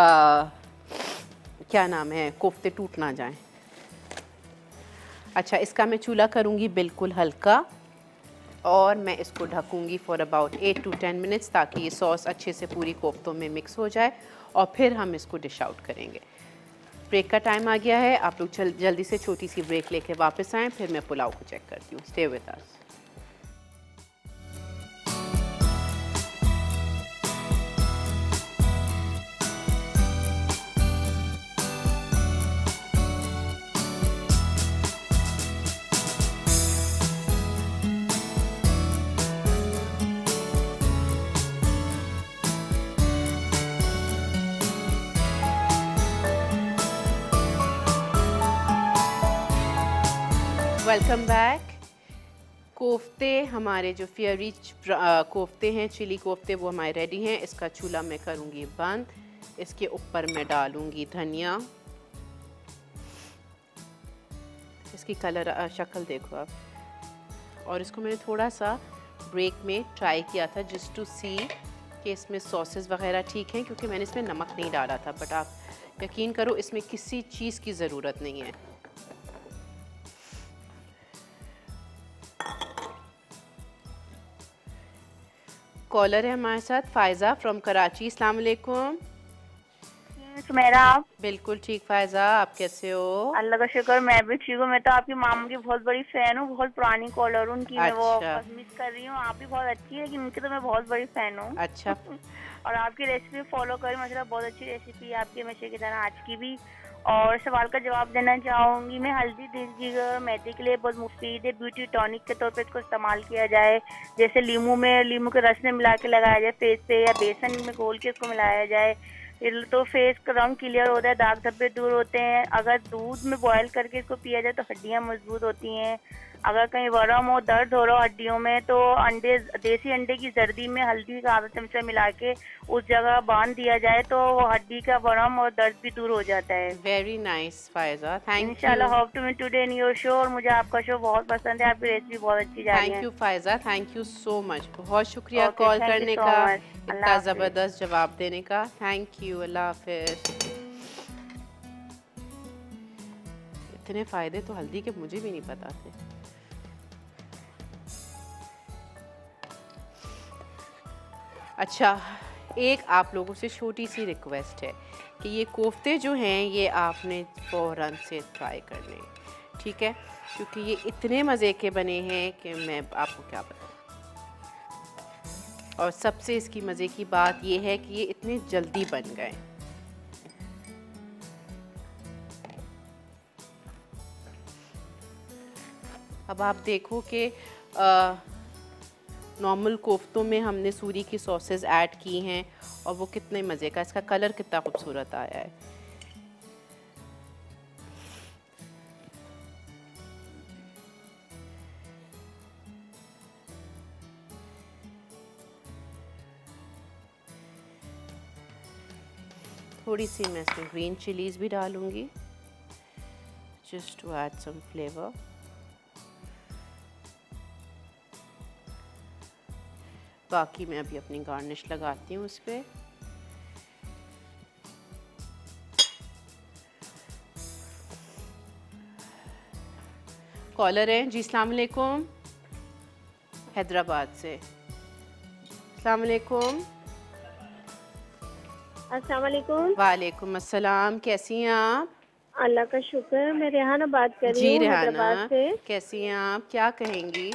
क्या नाम है, कोफ्ते टूट ना जाएं। अच्छा, इसका मैं चूल्हा करूँगी बिल्कुल हल्का, और मैं इसको ढकूँगी for about eight to ten minutes, ताकि ये सॉस अच्छे से पूरी कोफ्तों में मिक्स हो जाए, और फिर हम इसको डिश आउट करेंगे। ब्रेक का टाइम आ गया है, आप लोग जल्दी से छोटी सी ब्रेक लेके वापस आएँ, फिर मैं पुलाव को चेक करती हूँ। Stay with us. Welcome back. कोफ्ते हमारे जो फ्योरी कोफ्ते हैं, चिली कोफ्ते, वो हमारे रेडी हैं। इसका चूल्हा मैं करूँगी बंद। इसके ऊपर मैं डालूँगी धनिया। इसकी कलर शक्ल देखो आप। और इसको मैंने थोड़ा सा ब्रेक में ट्राई किया था जस्ट टू सी कि इसमें सॉसेस वगैरह ठीक हैं, क्योंकि मैंने इसमें नमक नहीं डाला था। बट आप यकीन करो इसमें किसी चीज़ की ज़रूरत नहीं है। कॉलर है हमारे साथ, फायजा फ्रॉम कराची। अस्सलाम वालेकुम। सुमेरा आप? बिल्कुल ठीक फायजा, आप कैसे हो? अल्लाह का शुक्र, मैं भी ठीक हूँ। मैं तो आपकी मामा की बहुत बड़ी फैन हूँ, बहुत पुरानी कॉलर हूँ उनकी। अच्छा। मैं वो बस मिस कर रही हूँ। आप भी बहुत अच्छी है, लेकिन उनकी तो मैं बहुत बड़ी फैन हूँ। अच्छा। और आपकी रेसिपी फॉलो करी माशाल्लाह, बहुत अच्छी रेसिपी है आपकी, हमेशा की तरह आज की भी। और सवाल का जवाब देना चाहूँगी मैं। हल्दी देखिएगा मैदे के लिए बहुत मुफीद है, ब्यूटी टॉनिक के तौर पे इसको इस्तेमाल किया जाए। जैसे लीमू में लीमू के रस में मिला के लगाया जाए फेस पे, या बेसन में घोल के इसको मिलाया जाए तो फेस का रंग क्लियर होता है, दाग धब्बे दूर होते हैं। अगर दूध में बॉयल करके इसको पिया जाए तो हड्डियाँ मजबूत होती हैं। अगर कहीं वरम हो, दर्द हो रहा हो हड्डियों में, तो अंडे देसी अंडे की जर्दी में हल्दी का आधा चमचा मिला के उस जगह बांध दिया जाए तो वो हड्डी का वरम और दर्द भी दूर हो जाता है। Very nice Faiza, thank you. इंशाल्लाह hope to meet today in your show. और मुझे आपका शो बहुत पसंद है, आपकी रेसिपी बहुत अच्छी जा रही है। Thank you Faiza, thank you so much, बहुत शुक्रिया कॉल करने का, इतना जबरदस्त जवाब देने का। थैंक यू, अल्लाह हाफिज। इतने फायदे तो हल्दी के मुझे भी नहीं पता थे। अच्छा, एक आप लोगों से छोटी सी रिक्वेस्ट है कि ये कोफ्ते जो हैं ये आपने फ़ौरन से ट्राई करने, ठीक है? क्योंकि ये इतने मज़े के बने हैं कि मैं आपको क्या बताऊँ। और सबसे इसकी मज़े की बात ये है कि ये इतने जल्दी बन गए। अब आप देखो कि नॉर्मल कोफ्तों में हमने सूरी की सॉसेस ऐड की हैं और वो कितने मज़े का, इसका कलर कितना खूबसूरत आया है। थोड़ी सी मैं इसमें ग्रीन चिलीज भी डालूंगी just to add some flavour. बाकी मैं अभी अपनी गार्निश लगाती हूँ उस पर। कॉलर हैं जी, अस्सलाम वालेकुम, हैदराबाद से। अस्सलाम वालेकुम। अस्सलाम वालेकुम। वालेकुम अस्सलाम, कैसी हैं आप? अल्लाह का शुक्र, मैं रेहाना बात कर रही हूँ हैदराबाद से। कैसी हैं आप, क्या कहेंगी?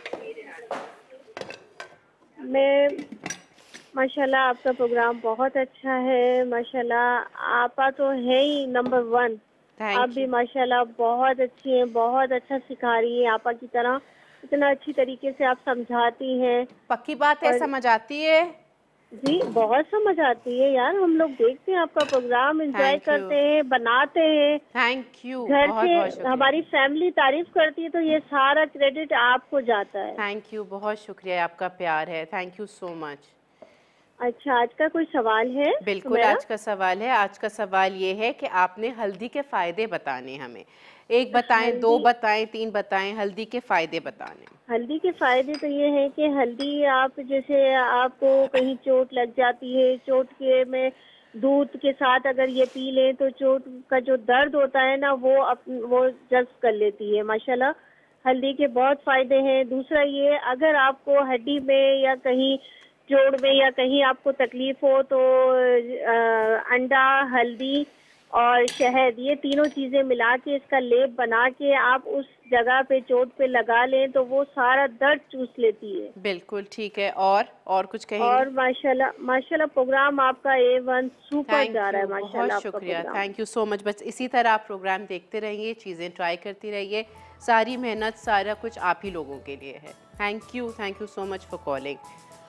मैं माशाल्लाह आपका प्रोग्राम बहुत अच्छा है, माशाल्लाह आपा तो है ही नंबर वन। आप भी माशाल्लाह बहुत अच्छी हैं, बहुत अच्छा सिखा रही हैं, आपा की तरह इतना अच्छी तरीके से आप समझाती हैं। पक्की बात है, समझ आती है जी, बहुत समझ आती है यार। हम लोग देखते हैं आपका प्रोग्राम, एंजॉय करते हैं, बनाते हैं। Thank you. घर से हमारी फैमिली तारीफ करती है तो ये सारा क्रेडिट आपको जाता है। थैंक यू, बहुत शुक्रिया, आपका प्यार है, थैंक यू सो मच। अच्छा, आज का कोई सवाल है? बिल्कुल, आज का सवाल है। आज का सवाल ये है कि आपने हल्दी के फायदे बताने हमें। एक बताएं, दो बताएं, तीन बताएं, हल्दी के फायदे बताने। हल्दी के फायदे तो ये है कि हल्दी आप जैसे आपको कहीं चोट लग जाती है, चोट के में दूध के साथ अगर ये पी लें तो चोट का जो दर्द होता है ना वो अप, वो जज्ब कर लेती है। माशाल्लाह हल्दी के बहुत फायदे हैं। दूसरा ये, अगर आपको हड्डी में या कहीं जोड़ में या कहीं आपको तकलीफ हो तो आ, अंडा, हल्दी और शहद, ये तीनों चीजें मिला के इसका लेप बना के आप उस जगह पे चोट पे लगा लें तो वो सारा दर्द चूस लेती है। बिल्कुल ठीक है। और और कुछ कहेंगे? और माशाल्लाह माशाल्लाह प्रोग्राम आपका ए वन सुपर जा रहा है माशाल्लाह। बहुत शुक्रिया, थैंक यू सो मच। बस इसी तरह आप प्रोग्राम देखते रहिए, चीज़ें ट्राई करती रहिए। सारी मेहनत, सारा कुछ आप ही लोगों के लिए है। Thank you, thank you so much for calling.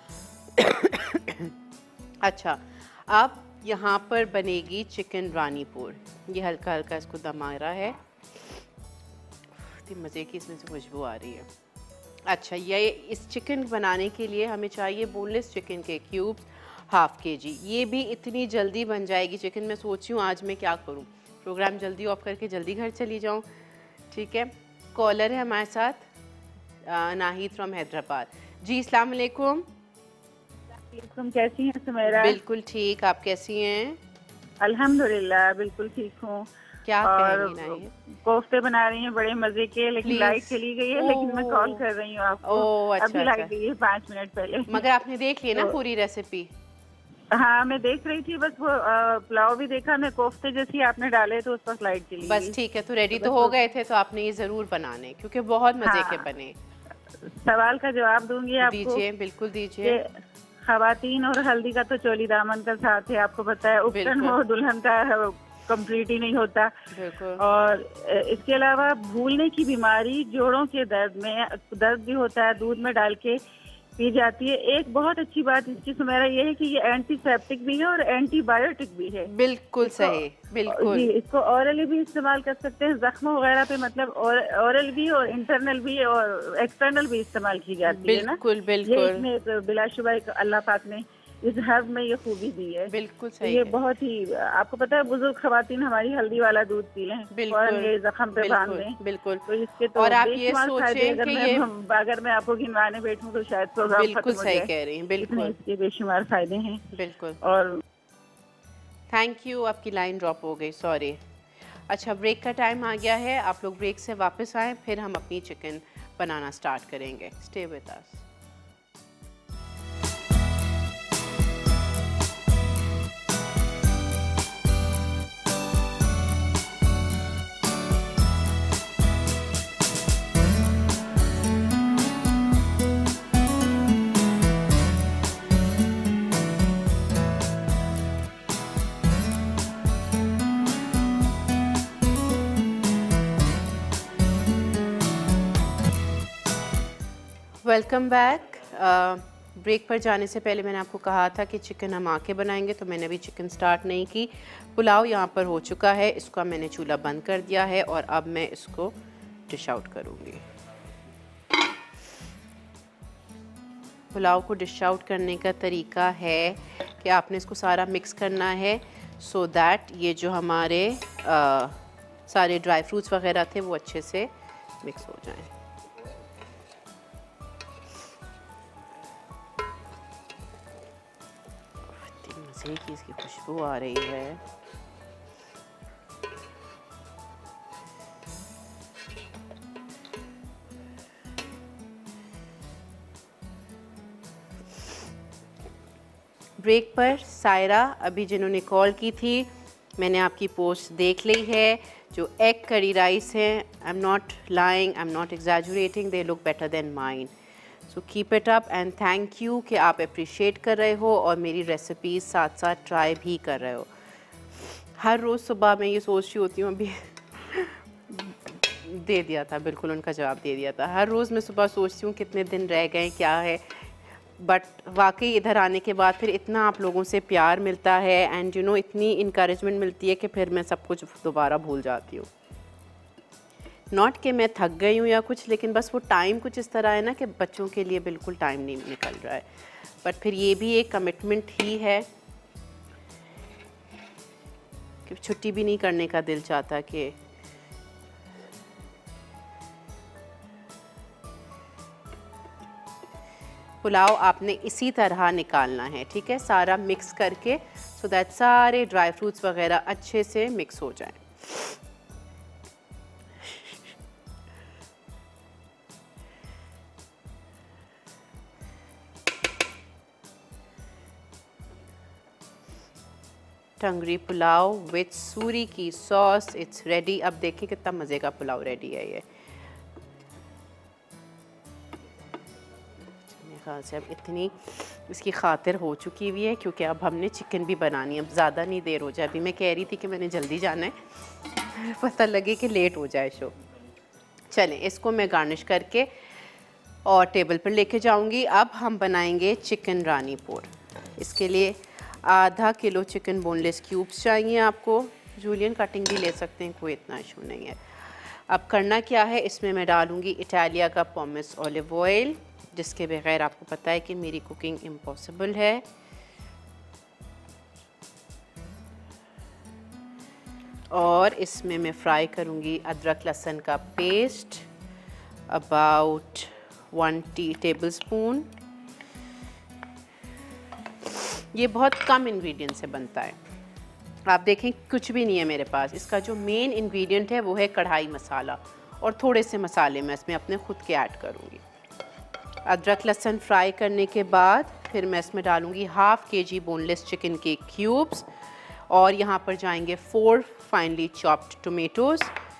अच्छा, अब यहाँ पर बनेगी चिकन रानीपुर। ये हल्का हल्का इसको दम आ रहा है, इतनी मज़े की इसमें से खुशबू आ रही है। अच्छा, ये इस चिकन बनाने के लिए हमें चाहिए बोनलेस चिकन के क्यूब्स हाफ के जी। ये भी इतनी जल्दी बन जाएगी चिकन। मैं सोच रही हूँ आज मैं क्या करूँ, प्रोग्राम जल्दी ऑफ करके जल्दी घर चली जाऊँ। ठीक है, कॉलर है हमारे साथ, नाहिद फ्रॉम हैदराबाद। जी, अस्सलाम वालेकुम। तुम कैसी हैं सुमेरा? बिल्कुल ठीक, आप कैसी हैं? अल्हम्दुलिल्लाह बिल्कुल ठीक हूँ। क्या और कोफ्ते बना रही हैं बड़े मजे के, लेकिन लाइट चली गई है, लेकिन मैं कॉल कर रही हूँ आपको। ओ, अच्छा, अभी लाइट गई है पाँच मिनट पहले। मगर आपने देख लिया ना पूरी रेसिपी? हाँ मैं देख रही थी, बस वो पुलाव भी देखा मैं, कोफ्ते जैसी आपने डाले तो उस पर स्लाइड चली। बस ठीक है, तो रेडी तो, तो हो गए थे, तो आपने ये जरूर बनाने क्योंकि बहुत मजे हाँ, के बने। सवाल का जवाब दूंगी आपको। दीजिए, बिल्कुल दीजिए। खवातीन और हल्दी का तो चोली दामन का साथ है, आपको पता है, उपकरण हो दुल्हन का कंप्लीट ही नहीं होता। और इसके अलावा भूलने की बीमारी, जोड़ों के दर्द में दर्द भी होता है, दूध में डाल के पी जाती है। एक बहुत अच्छी बात इसकी सुमेरा ये है कि ये एंटीसेप्टिक भी है और एंटीबायोटिक भी है। बिल्कुल सही, बिल्कुल जी। इसको ऑरली भी इस्तेमाल कर सकते हैं, जख्मों वगैरह पे, मतलब ऑरल भी और इंटरनल भी और एक्सटर्नल भी इस्तेमाल की जाती है ना। बिल्कुल बिल्कुल, ये इसमें बिलाशुबा अल्लाह पाक ने इस हर्ब में ये खूबी दी है। बिल्कुल सही ये है। बहुत ही, आपको पता है बुजुर्ग खवातीन हमारी हल्दी वाला दूध पी लें, बिल्कुल ये जख्म पे बांध लें। बिल्कुल, तो इसके तो और आप ये सोचें अगर कि मैं ये अगर मैं आपको गिनवाने बैठूं तो शायद प्रोग्राम बिल्कुल सही कह रही हैं, बिल्कुल इसके बेशुमार फायदे हैं। बिल्कुल। और थैंक यू, आपकी लाइन ड्रॉप हो गई, सॉरी। अच्छा, ब्रेक का टाइम आ गया है, आप लोग ब्रेक से वापस आएँ, फिर हम अपनी चिकन बनाना स्टार्ट करेंगे। Stay with us. Welcome back. Break पर जाने से पहले मैंने आपको कहा था कि चिकन हम आके बनाएंगे, तो मैंने अभी चिकन स्टार्ट नहीं की। पुलाव यहाँ पर हो चुका है, इसको मैंने चूल्हा बंद कर दिया है और अब मैं इसको डिश आउट करूँगी। पुलाव को डिश आउट करने का तरीका है कि आपने इसको सारा मिक्स करना है, सो दैट ये जो हमारे आ, सारे ड्राई फ्रूट्स वगैरह थे वो अच्छे से मिक्स हो जाएं। की इसकी खुशबू आ रही है। ब्रेक पर सायरा अभी जिन्होंने कॉल की थी, मैंने आपकी पोस्ट देख ली है। जो एग करी राइस है, I am not lying, I am not exaggerating, they look better than mine. So keep it up and thank you कि आप अप्रिशिएट कर रहे हो और मेरी रेसिपीज़ साथ साथ ट्राई भी कर रहे हो। हर रोज़ सुबह मैं ये सोच रही होती हूँ, अभी दे दिया था, बिल्कुल उनका जवाब दे दिया था। हर रोज़ मैं सुबह सोचती हूँ कितने दिन रह गए, क्या है, बट वाकई इधर आने के बाद फिर इतना आप लोगों से प्यार मिलता है एंड यू नो इतनी इनकरेजमेंट मिलती है कि फिर मैं सब कुछ दोबारा भूल जाती हूँ। नॉट कि मैं थक गई हूँ या कुछ, लेकिन बस वो टाइम कुछ इस तरह है ना कि बच्चों के लिए बिल्कुल टाइम नहीं निकल रहा है। बट फिर ये भी एक कमिटमेंट ही है कि छुट्टी भी नहीं करने का दिल चाहता कि पुलाव आपने इसी तरह निकालना है, ठीक है, सारा मिक्स करके, सो दैट सारे ड्राई फ्रूट्स वगैरह अच्छे से मिक्स हो जाएं। टंगरी पुलाव विथ सूरी की सॉस, इट्स रेडी। अब देखिए कितना मज़े का पुलाव रेडी है ये। मेरे ख्याल से अब इतनी इसकी खातिर हो चुकी हुई है, क्योंकि अब हमने चिकन भी बनानी है। अब ज़्यादा नहीं देर हो जाए। अभी मैं कह रही थी कि मैंने जल्दी जाना है, पता लगे कि लेट हो जाए शो। चलें, इसको मैं गार्निश करके और टेबल पर लेके जाऊंगी। अब हम बनाएंगे चिकन रानीपुर। इसके लिए आधा किलो चिकन बोनलेस क्यूब्स चाहिए आपको। जूलियन कटिंग भी ले सकते हैं, कोई इतना इशू नहीं है। अब करना क्या है, इसमें मैं डालूंगी इटालिया का पॉमिस ऑलिव ऑयल, जिसके बगैर आपको पता है कि मेरी कुकिंग इम्पॉसिबल है। और इसमें मैं फ्राई करूंगी अदरक लहसुन का paste, about one tea tablespoon. ये बहुत कम इंग्रेडिएंट से बनता है। आप देखें कुछ भी नहीं है मेरे पास। इसका जो मेन इंग्रेडिएंट है वो है कढ़ाई मसाला, और थोड़े से मसाले मैं इसमें अपने खुद के ऐड करूँगी। अदरक लहसुन फ्राई करने के बाद फिर मैं इसमें डालूँगी half K G boneless chicken के क्यूब्स, और यहाँ पर जाएंगे फोर फाइनली चॉप्ड टोमेटोज़।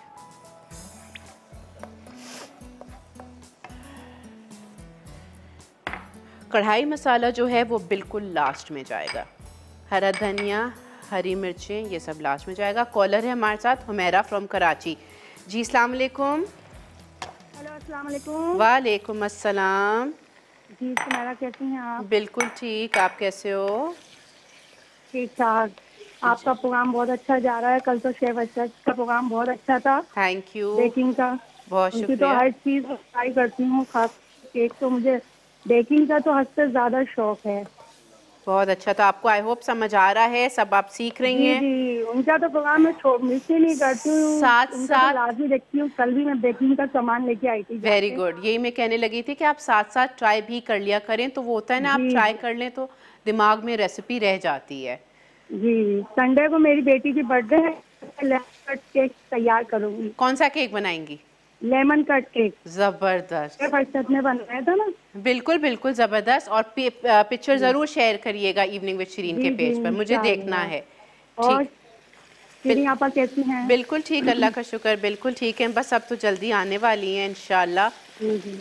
कढ़ाई मसाला जो है वो बिल्कुल लास्ट में जाएगा। हरा धनिया, हरी मिर्चें, ये सब लास्ट में जाएगा। कॉलर है हमारे साथ हुमैरा फ्रॉम कराची। जी अस्सलाम वालेकुम। हेलो अस्सलाम वालेकुम। वालेकुम अस्सलाम। जी हुमैरा, कैसी हैं आप? बिल्कुल ठीक, आप कैसे हो? ठीक ठाक। आपका प्रोग्राम बहुत अच्छा जा रहा है। कल तो शेफ अशरफ का प्रोग्राम बहुत अच्छा था। Thank you. बेकिंग का बहुत शुक्रिया। तो हर चीज़ ट्राई करती हूँ, खास केक तो मुझे बेकिंग का तो हद से ज़्यादा शौक है। बहुत अच्छा, तो आपको आई होप समझ आ रहा है, सब आप सीख रही जी, हैं। जी, उनका तो प्रोग्राम मैं छोड़ मिस ही नहीं करती हूँ, साथ उनका साथ तो लाजमी देखती हूँ। कल भी मैं बेकिंग का सामान लेके आई थी। वेरी गुड, यही मैं कहने लगी थी कि आप साथ साथ ट्राई भी कर लिया करें, तो वो होता है ना, आप ट्राई कर लें तो दिमाग में रेसिपी रह जाती है। जी, संडे को मेरी बेटी की बर्थडे है, लेमन कट केक तैयार करूँगी। कौन सा केक बनाएंगी? Lemon cut cake. जबरदस्त, शेफ ने बनाया था ना। बिल्कुल बिल्कुल जबरदस्त। और पिक्चर जरूर शेयर करिएगा इवनिंग विद शिरीन के पेज पर, मुझे देखना है। और शिरीन आपा कैसी हैं? बिल्कुल ठीक, अल्लाह का शुक्र, बिल्कुल ठीक है। बस अब तो जल्दी आने वाली हैं इंशाल्लाह। जी जी।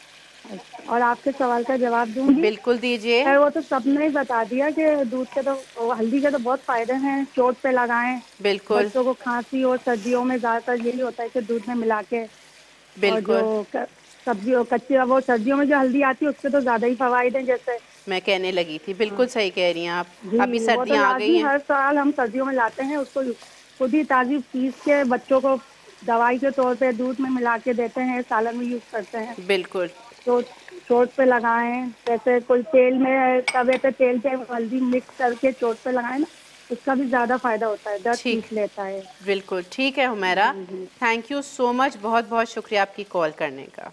और आपके सवाल का जवाब दूंगी। बिल्कुल दीजिए। वो तो सबने ही बता दिया कि दूध के तो हल्दी के तो बहुत फायदे हैं, चोट पे लगाएं। बिल्कुल। बच्चों को खांसी और सर्दियों में ज्यादातर यही होता है कि दूध में मिला के। बिल्कुल। और जो सब्जियों कच्ची वो सर्दियों में जो हल्दी आती है उसके तो ज्यादा ही फवायद हैं। जैसे मैं कहने लगी थी, बिल्कुल सही कह रही हैं आप। अभी तो सर्दियाँ आ गई हैं, हर साल हम सर्दियों में लाते हैं उसको, खुद ही ताजी पीस के बच्चों को दवाई के तौर पे दूध में मिला के देते हैं, सालन में यूज करते हैं। बिल्कुल। तो चोट पे लगाएं, जैसे कोई तेल में तवे पे तेल पे हल्दी मिक्स करके चोट पे लगाएं ना, उसका भी ज्यादा फायदा होता है, दर्द ठीक लेता है। बिल्कुल ठीक है Humaira, thank you so much, बहुत बहुत शुक्रिया आपकी कॉल करने का।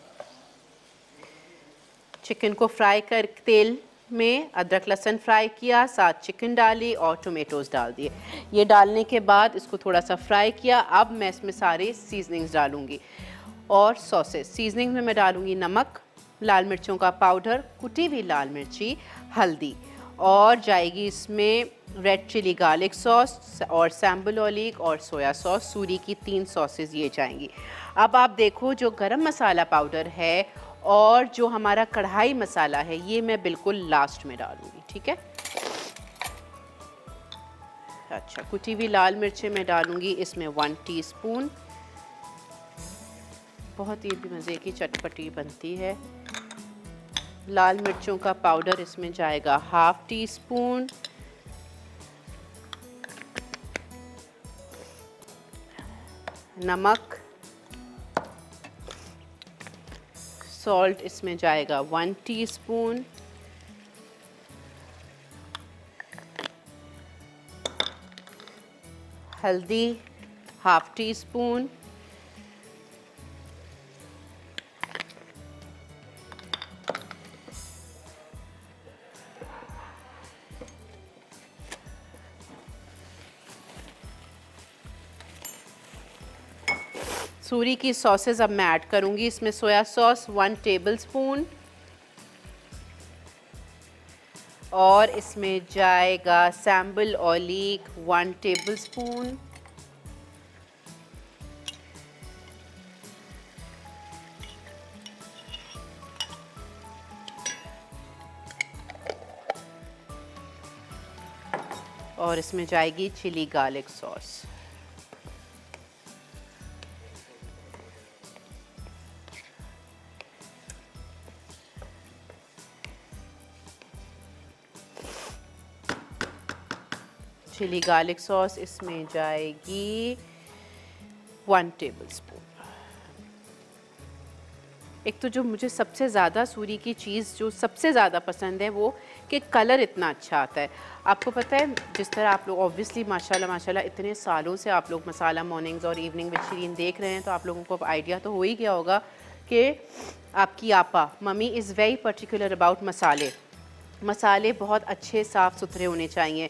चिकन को फ्राई कर तेल में अदरक लहसुन फ्राई किया, साथ चिकन डाली और टोमेटोज़ डाल दिए। ये डालने के बाद इसको थोड़ा सा फ्राई किया। अब मैं इसमें सारे सीजनिंग्स डालूंगी और सॉसेस। सीजनिंग में मैं डालूंगी नमक, लाल मिर्चों का पाउडर, कुटी हुई लाल मिर्ची, हल्दी, और जाएगी इसमें रेड चिली गार्लिक सॉस और सैम्बल ओलिक और सोया सॉस। सूरी की तीन सॉसेस ये जाएंगी। अब आप देखो जो गरम मसाला पाउडर है और जो हमारा कढ़ाई मसाला है ये मैं बिल्कुल लास्ट में डालूंगी, ठीक है। अच्छा, कुटी हुई लाल मिर्चें मैं डालूंगी इसमें वन टीस्पून। बहुत ही मज़े की चटपटी बनती है। लाल मिर्चों का पाउडर इसमें जाएगा हाफ टी स्पून। नमक, सॉल्ट इसमें जाएगा वन टीस्पून। हल्दी हाफ टी स्पून। सूरी की सॉसेस अब मैं ऐड करूंगी इसमें। सोया सॉस वन टेबलस्पून और इसमें जाएगा सैम्बल ओलिक वन टेबलस्पून। और इसमें जाएगी chilli garlic sauce. Chilli garlic sauce इसमें जाएगी वन टेबलस्पून। एक तो जो मुझे सबसे ज़्यादा सूरी की चीज़ जो सबसे ज़्यादा पसंद है वो कि कलर इतना अच्छा आता है। आपको पता है जिस तरह आप लोग ऑब्वियसली माशाल्लाह माशाल्लाह इतने सालों से आप लोग मसाला मॉर्निंग्स और इवनिंग विद शिरीन देख रहे हैं, तो आप लोगों को आइडिया तो हो ही गया होगा कि आपकी आपा mummy is very particular about मसाले। मसाले बहुत अच्छे साफ़ सुथरे होने चाहिए।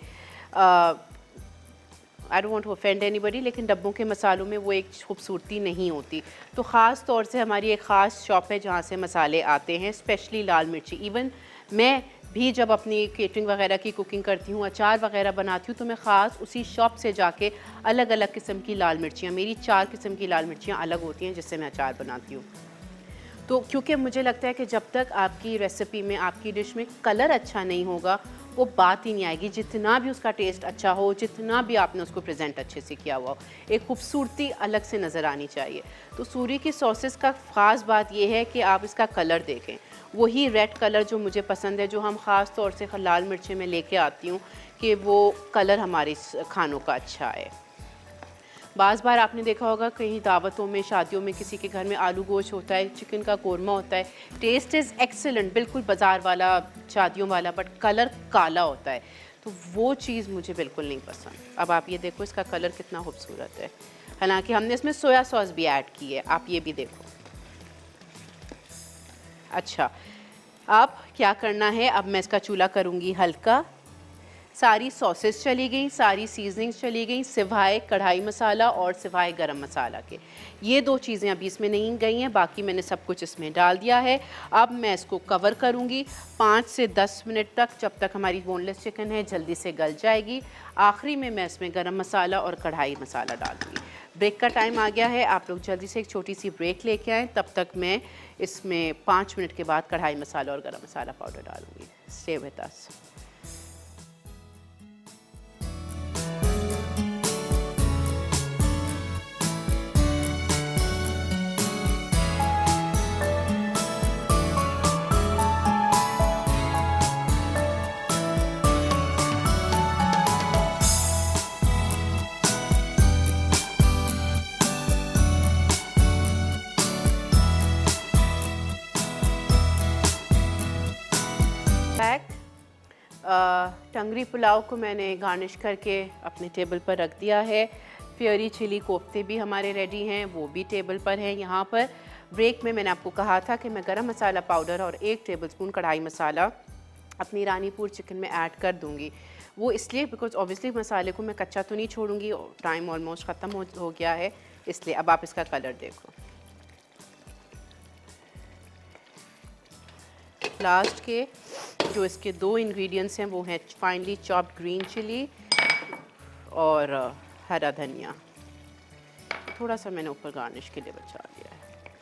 I don't want to offend anybody, लेकिन डब्बों के मसालों में वो एक खूबसूरती नहीं होती। तो ख़ास तौर से हमारी एक ख़ास शॉप है जहाँ से मसाले आते हैं, स्पेशली लाल मिर्ची। इवन मैं भी जब अपनी केटरिंग वगैरह की कुकिंग करती हूँ, अचार वगैरह बनाती हूँ, तो मैं ख़ास उसी शॉप से जाके अलग अलग किस्म की लाल मिर्चियाँ, मेरी चार किस्म की लाल मिर्चियाँ अलग होती हैं जिससे मैं अचार बनाती हूँ। तो क्योंकि मुझे लगता है कि जब तक आपकी रेसिपी में, आपकी डिश में कलर अच्छा नहीं होगा, वो बात ही नहीं आएगी। जितना भी उसका टेस्ट अच्छा हो, जितना भी आपने उसको प्रेजेंट अच्छे से किया हुआ हो, एक खूबसूरती अलग से नज़र आनी चाहिए। तो सूरी की सॉसेस का ख़ास बात यह है कि आप इसका कलर देखें, वही रेड कलर जो मुझे पसंद है, जो हम ख़ास तौर से लाल मिर्चें में लेके आती हूँ कि वो कलर हमारे खानों का अच्छा है। बाज़ बार आपने देखा होगा कहीं दावतों में, शादियों में किसी के घर में आलू गोश्त होता है, चिकन का कोरमा होता है, टेस्ट इज़ एक्सेलेंट, बिल्कुल बाज़ार वाला, शादियों वाला, बट कलर काला होता है, तो वो चीज़ मुझे बिल्कुल नहीं पसंद। अब आप ये देखो इसका कलर कितना खूबसूरत है, हालांकि हमने इसमें सोया सॉस भी ऐड की है, आप ये भी देखो। अच्छा, अब क्या करना है, अब मैं इसका चूल्हा करूँगी हल्का। सारी सॉसेस चली गई, सारी सीजनिंग्स चली गई, सिवाय कढ़ाई मसाला और सिवाय गरम मसाला के। ये दो चीज़ें अभी इसमें नहीं गई हैं, बाकी मैंने सब कुछ इसमें डाल दिया है। अब मैं इसको कवर करूँगी पाँच से दस मिनट तक, जब तक हमारी बोनलेस चिकन है जल्दी से गल जाएगी। आखिरी में मैं इसमें गरम मसाला और कढ़ाई मसाला डालूँगी। ब्रेक का टाइम आ गया है, आप लोग जल्दी से एक छोटी सी ब्रेक लेके आएँ, तब तक मैं इसमें पाँच मिनट के बाद कढ़ाई मसाला और गरम मसाला पाउडर डालूँगी। Stay with us. टंगरी पुलाव को मैंने गार्निश करके अपने टेबल पर रख दिया है। प्योरी चिली कोफ्ते भी हमारे रेडी हैं, वो भी टेबल पर हैं। यहाँ पर ब्रेक में मैंने आपको कहा था कि मैं गरम मसाला पाउडर और एक टेबलस्पून कढ़ाई मसाला अपनी रानीपुर चिकन में ऐड कर दूँगी। वो इसलिए बिकॉज ऑब्वियसली मसाले को मैं कच्चा तो नहीं छोड़ूंगी, टाइम ऑलमोस्ट ख़त्म हो, हो गया है, इसलिए। अब आप इसका कलर देखो। लास्ट के जो इसके दो इंग्रेडिएंट्स हैं वो हैं फाइनली चॉप्ड ग्रीन चिली और हरा धनिया। थोड़ा सा मैंने ऊपर गार्निश के लिए बचा लिया है।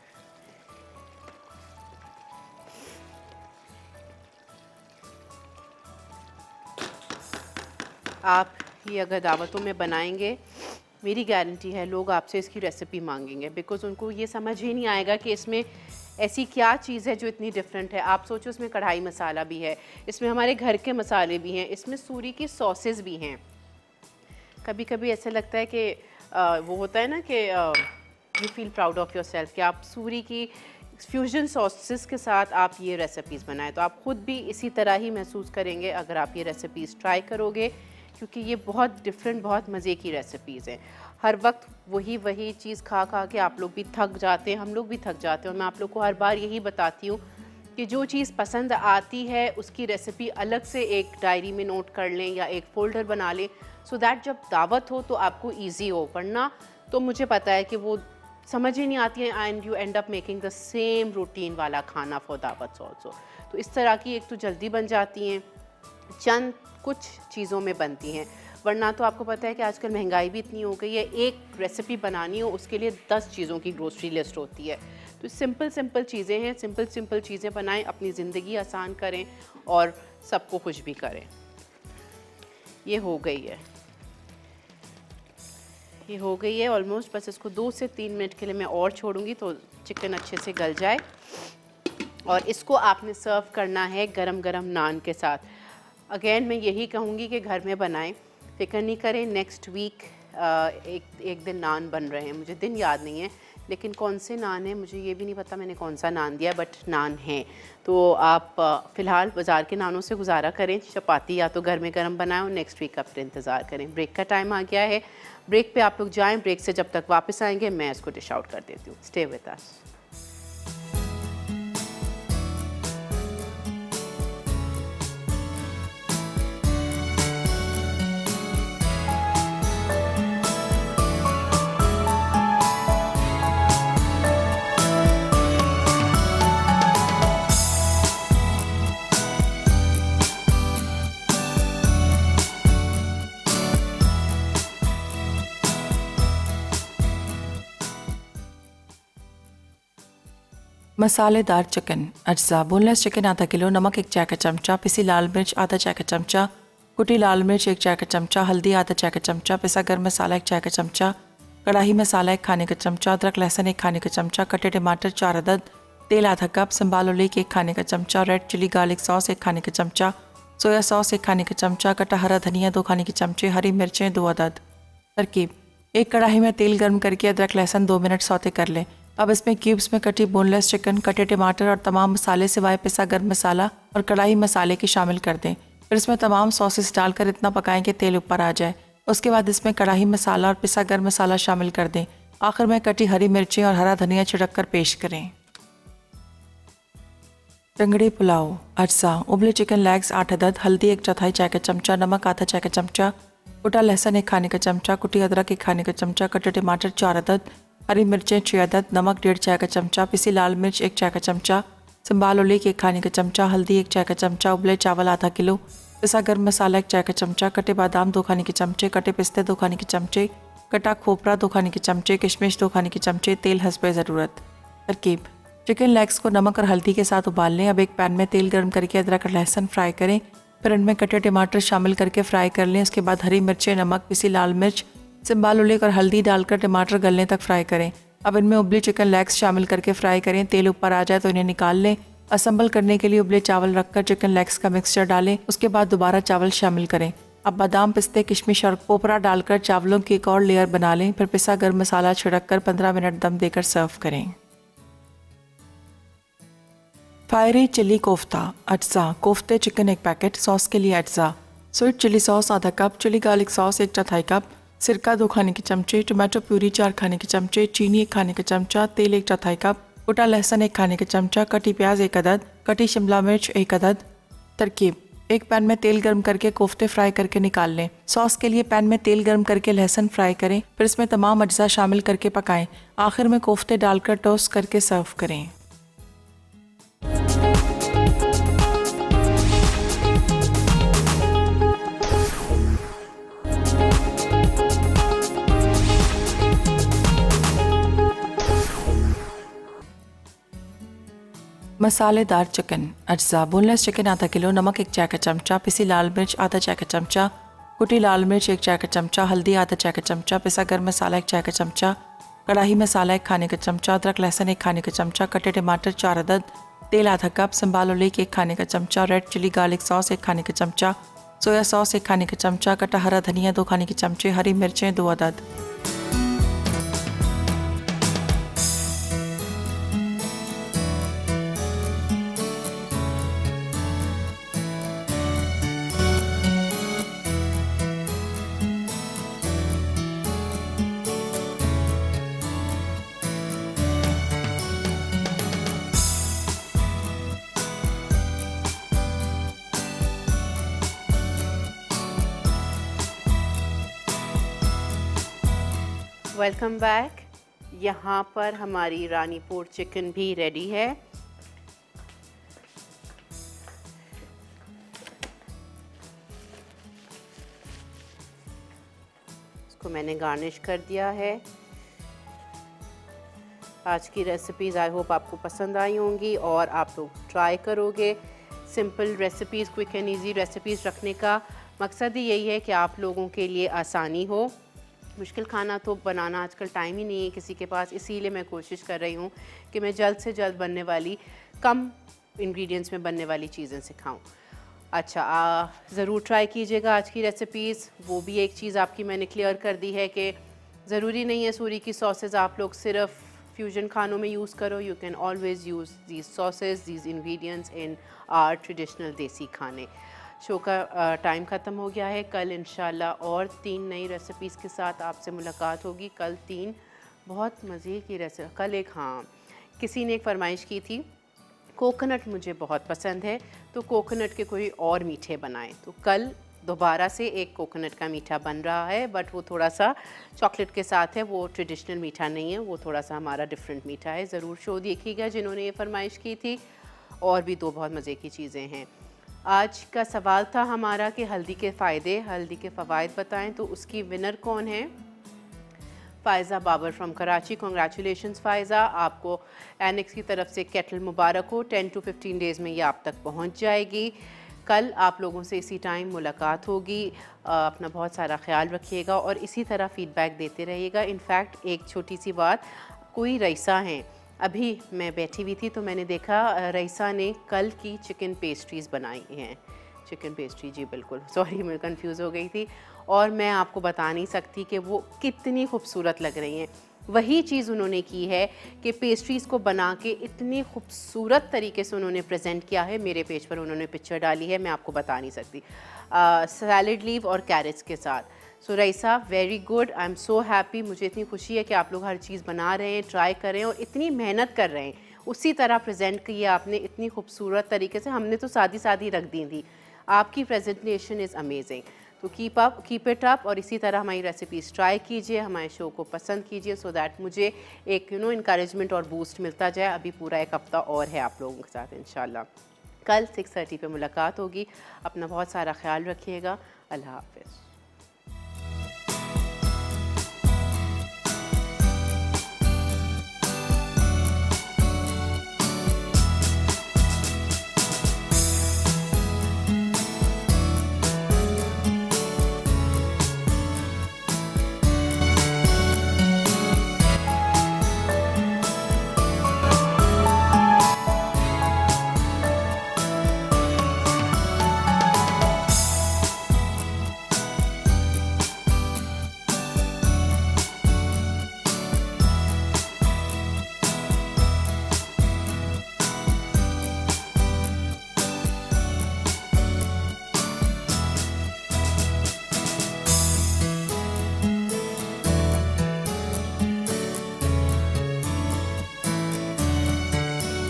आप ये अगर दावतों में बनाएंगे, मेरी गारंटी है लोग आपसे इसकी रेसिपी मांगेंगे, बिकॉज़ उनको ये समझ ही नहीं आएगा कि इसमें ऐसी क्या चीज़ है जो इतनी डिफरेंट है। आप सोचो इसमें कढ़ाई मसाला भी है, इसमें हमारे घर के मसाले भी हैं, इसमें सूरी की सॉसेस भी हैं। कभी कभी ऐसा लगता है कि आ, वो होता है ना कि you feel proud of yourself कि आप सूरी की फ्यूजन सॉसेस के साथ आप ये रेसिपीज़ बनाएं, तो आप ख़ुद भी इसी तरह ही महसूस करेंगे अगर आप ये रेसिपीज़ ट्राई करोगे, क्योंकि ये बहुत डिफरेंट, बहुत मज़े की रेसिपीज़ हैं। हर वक्त वही वही चीज़ खा खा के आप लोग भी थक जाते हैं, हम लोग भी थक जाते हैं, और मैं आप लोग को हर बार यही बताती हूँ कि जो चीज़ पसंद आती है उसकी रेसिपी अलग से एक डायरी में नोट कर लें या एक फ़ोल्डर बना लें, सो दैट जब दावत हो तो आपको ईजी हो। वरना तो मुझे पता है कि वो समझ ही नहीं आती है and you end up making the same routine वाला खाना फॉर दावत ऑल्सो। तो इस तरह की एक तो जल्दी बन जाती हैं, चंद कुछ चीज़ों में बनती हैं, वरना तो आपको पता है कि आजकल महंगाई भी इतनी हो गई है, एक रेसिपी बनानी हो उसके लिए दस चीज़ों की ग्रोसरी लिस्ट होती है। तो सिंपल सिंपल चीज़ें हैं, सिंपल सिंपल चीज़ें बनाएं, अपनी ज़िंदगी आसान करें और सबको खुश भी करें। ये हो गई है, ये हो गई है ऑलमोस्ट। बस इसको दो से तीन मिनट के लिए मैं और छोड़ूंगी तो चिकन अच्छे से गल जाए, और इसको आपने सर्व करना है गरम गरम नान के साथ। अगेन मैं यही कहूँगी कि घर में बनाएं, फिक्र नहीं करें। नेक्स्ट वीक एक एक दिन नान बन रहे हैं, मुझे दिन याद नहीं है लेकिन कौन से नान है मुझे ये भी नहीं पता मैंने कौन सा नान दिया, बट नान है। तो आप फ़िलहाल बाज़ार के नानों से गुजारा करें, चपाती या तो घर में गरम बनाएं और नेक्स्ट वीक का फिर इंतज़ार करें। ब्रेक का टाइम आ गया है, ब्रेक पे आप लोग जाएं। ब्रेक से जब तक वापस आएंगे मैं इसको डिश आउट कर देती हूँ। Stay with us. मसालेदार चिकन अज्जा। बोनलेस चिकन आधा किलो, नमक एक चाय का चमचा, पिसी लाल मिर्च आधा चाय का चमचा, कुटी लाल मिर्च एक चाय का चमचा, हल्दी आधा चाय का चमचा, पिसा गर्म मसाला एक चाय का चमचा, कढ़ाई मसाला एक खाने का चमचा, अदरक लहसुन एक खाने का चमचा, कटे टमाटर चार अदद, तेल आधा कप, संबाल ओलेक एक खाने का चमचा, रेड चिली गार्लिक सॉस एक खाने का चमचा, सोया सॉस एक खाने का चमचा, कटा हरा धनिया दो खाने के चमचे, हरी मिर्चें दो अदद। तरकीब: एक कढ़ाई में तेल गर्म करके अदरक लहसुन दो मिनट सौते कर लें। अब इसमें क्यूब्स में कटी बोनलेस चिकन, कटे टमाटर और तमाम मसाले सिवाय पिसा गर्म मसाला और कढ़ाई मसाले के शामिल कर दें। फिर इसमें तमाम सॉसेस डालकर इतना पकाएं कि तेल ऊपर आ जाए। उसके बाद इसमें कढ़ाई मसाला और पिसा गर्म मसाला शामिल कर दें। आखिर में कटी हरी मिर्चें और हरा धनिया छिड़क कर पेश करें। टंगड़ी पुलाव अज्जा। उबले चिकन लेग्स आठ अदद, हल्दी एक चौथाई चाय का चमचा, नमक आधा चाय का चमचा, कुटा लहसुन एक खाने का चमचा, कुटी अदरक एक खाने का चमचा, कटे टमाटर चार अदद, हरी मिर्चें छः अदद, नमक डेढ़ चाय का चमचा, पिसी लाल मिर्च एक चाय का चमचा, संबाल ओलेक एक खाने का चमचा, हल्दी एक चाय का चमचा, उबले चावल आधा किलो, पिसा गर्म मसाला एक चाय का चमचा, कटे बादाम दो खाने के चमचे, कटे पिस्ते दो खाने के चमचे, कटा खोपरा दो खाने के चमचे, किशमिश दो खाने के चमचे, तेल हस्बे ज़रूरत। तरकीब: चिकन लेग्स को नमक और हल्दी के साथ उबाल लें। अब एक पैन में तेल गर्म करके अदरक और लहसुन फ्राई करें। फिर इनमें कटे टमाटर शामिल करके फ्राई कर लें। उसके बाद हरी मिर्चें, नमक, पिसी लाल मिर्च, संबाल ओलेक और हल्दी डालकर टमाटर गलने तक फ्राई करें। अब इनमें उबली चिकन लेग्स शामिल करके फ्राई करें। तेल ऊपर आ जाए तो इन्हें निकाल लें। असम्बल करने के लिए उबले चावल रखकर चिकन लेग्स का मिक्सचर डालें। उसके बाद दोबारा चावल शामिल करें। अब बादाम, पिस्ते, किशमिश और पोपरा डालकर चावलों की एक और लेयर बना लें। फिर पिसा गर्म मसाला छिड़क कर पंद्रह मिनट दम देकर सर्व करें। फायरी चिली कोफ्ता अज्जा। कोफ्ते चिकन एक पैकेट, सॉस के लिए अज्जा: स्वीट चिली सॉस आधा कप, चिली गार्लिक सॉस एक चौथाई कप, सिरका दो खाने के चमचे, टमाटो प्यूरी चार खाने के चमचे, चीनी एक खाने का चमचा, तेल एक चौथाई कप, कुटा लहसुन एक खाने का चमचा, कटी प्याज एक अदद, कटी शिमला मिर्च एक अदद। तरकीब: एक पैन में तेल गर्म करके कोफ्ते फ्राई करके निकाल लें। सॉस के लिए पैन में तेल गर्म करके लहसुन फ्राई करें। फिर इसमें तमाम अज्जा शामिल करके पकाएं। आखिर में कोफ्ते डालकर टोस्ट करके सर्व करें। मसालेदार चिकन अज्जा। बोनलेस चिकन आधा किलो, नमक एक चाय का चमचा, पिसी लाल मिर्च आधा चाय का चमचा, कुटी लाल मिर्च एक चाय का चमचा, हल्दी आधा चाय का चमचा, पिसा गर्म मसाला एक चाय का चमचा, कढ़ाई मसाला एक खाने का चमचा, अदरक लहसुन एक खाने का चमचा, कटे टमाटर चार अदद, तेल आधा कप, संबाल ओलेक एक खाने का चमचा, रेड चिली गार्लिक सॉस एक खाने का चमचा, सोया सॉस एक खाने का चमचा, कटा हरा धनिया दो खाने के चमचे, हरी मिर्चें दो अदद। Welcome back. यहाँ पर हमारी रानीपुर चिकन भी रेडी है। इसको मैंने गार्निश कर दिया है। आज की रेसिपीज़ आई होप आपको पसंद आई होंगी और आप लोग ट्राई करोगे। Simple recipes, quick and easy recipes रखने का मकसद ही यही है कि आप लोगों के लिए आसानी हो। मुश्किल खाना तो बनाना आजकल टाइम ही नहीं है किसी के पास, इसीलिए मैं कोशिश कर रही हूँ कि मैं जल्द से जल्द बनने वाली, कम इंग्रेडिएंट्स में बनने वाली चीज़ें सिखाऊं। अच्छा, ज़रूर ट्राई कीजिएगा आज की रेसिपीज़। वो भी एक चीज़ आपकी मैंने क्लियर कर दी है कि ज़रूरी नहीं है सूरी की सॉसेज आप लोग सिर्फ फ्यूजन खानों में यूज़ करो। You can always use these sauces, these ingredients in our traditional desi खाने। शो का टाइम ख़त्म हो गया है। कल इंशाल्लाह और तीन नई रेसिपीज़ के साथ आपसे मुलाकात होगी। कल तीन बहुत मज़े की रेसिपी। कल एक, हाँ, किसी ने एक फरमाइश की थी, कोकोनट मुझे बहुत पसंद है तो कोकोनट के कोई और मीठे बनाएं। तो कल दोबारा से एक कोकोनट का मीठा बन रहा है, बट वो थोड़ा सा चॉकलेट के साथ है। वो ट्रेडिशनल मीठा नहीं है, वो थोड़ा सा हमारा डिफरेंट मीठा है। ज़रूर शो देखिएगा जिन्होंने ये फरमाइश की थी। और भी दो बहुत मज़े की चीज़ें हैं। आज का सवाल था हमारा कि हल्दी के फ़ायदे, हल्दी के फ़वाइद बताएं, तो उसकी विनर कौन है? फ़ायज़ा बाबर फ्रॉम कराची, कॉन्ग्रेचुलेशंस फ़ायज़ा, आपको एनेक्स की तरफ से केटल मुबारक हो। टेन टू फिफ्टीन डेज़ में ये आप तक पहुंच जाएगी। कल आप लोगों से इसी टाइम मुलाकात होगी। अपना बहुत सारा ख्याल रखिएगा और इसी तरह फ़ीडबैक देते रहिएगा। इनफैक्ट एक छोटी सी बात, कोई रईसा हैं, अभी मैं बैठी हुई थी तो मैंने देखा रईसा ने कल की चिकन पेस्ट्रीज़ बनाई हैं। चिकन पेस्ट्री, जी बिल्कुल, सॉरी मैं कंफ्यूज हो गई थी, और मैं आपको बता नहीं सकती कि वो कितनी खूबसूरत लग रही हैं। वही चीज़ उन्होंने की है कि पेस्ट्रीज़ को बना के इतनी खूबसूरत तरीके से उन्होंने प्रेजेंट किया है। मेरे पेज पर उन्होंने पिक्चर डाली है, मैं आपको बता नहीं सकती, सैलड लीव और कैरेट्स के साथ। So Raisa, very good, I am so happy. मुझे इतनी खुशी है कि आप लोग हर चीज़ बना रहे हैं, ट्राई कर रहे हैं और इतनी मेहनत कर रहे हैं। उसी तरह प्रेजेंट की है आपने इतनी खूबसूरत तरीके से। हमने तो सादी सादी रख दी थी, आपकी प्रेजेंटेशन इज़ अमेजिंग। तो keep up, keep it up, और इसी तरह हमारी रेसिपीज़ ट्राई कीजिए, हमारे शो को पसंद कीजिए, सो दैट मुझे एक यू नो इनकरेजमेंट और बूस्ट मिलता जाए। अभी पूरा एक हफ़्ता और है आप लोगों के साथ इंशाल्लाह। कल सिक्स थर्टी पे मुलाकात होगी। अपना बहुत सारा ख्याल रखिएगा। अल्लाह हाफ़िज़।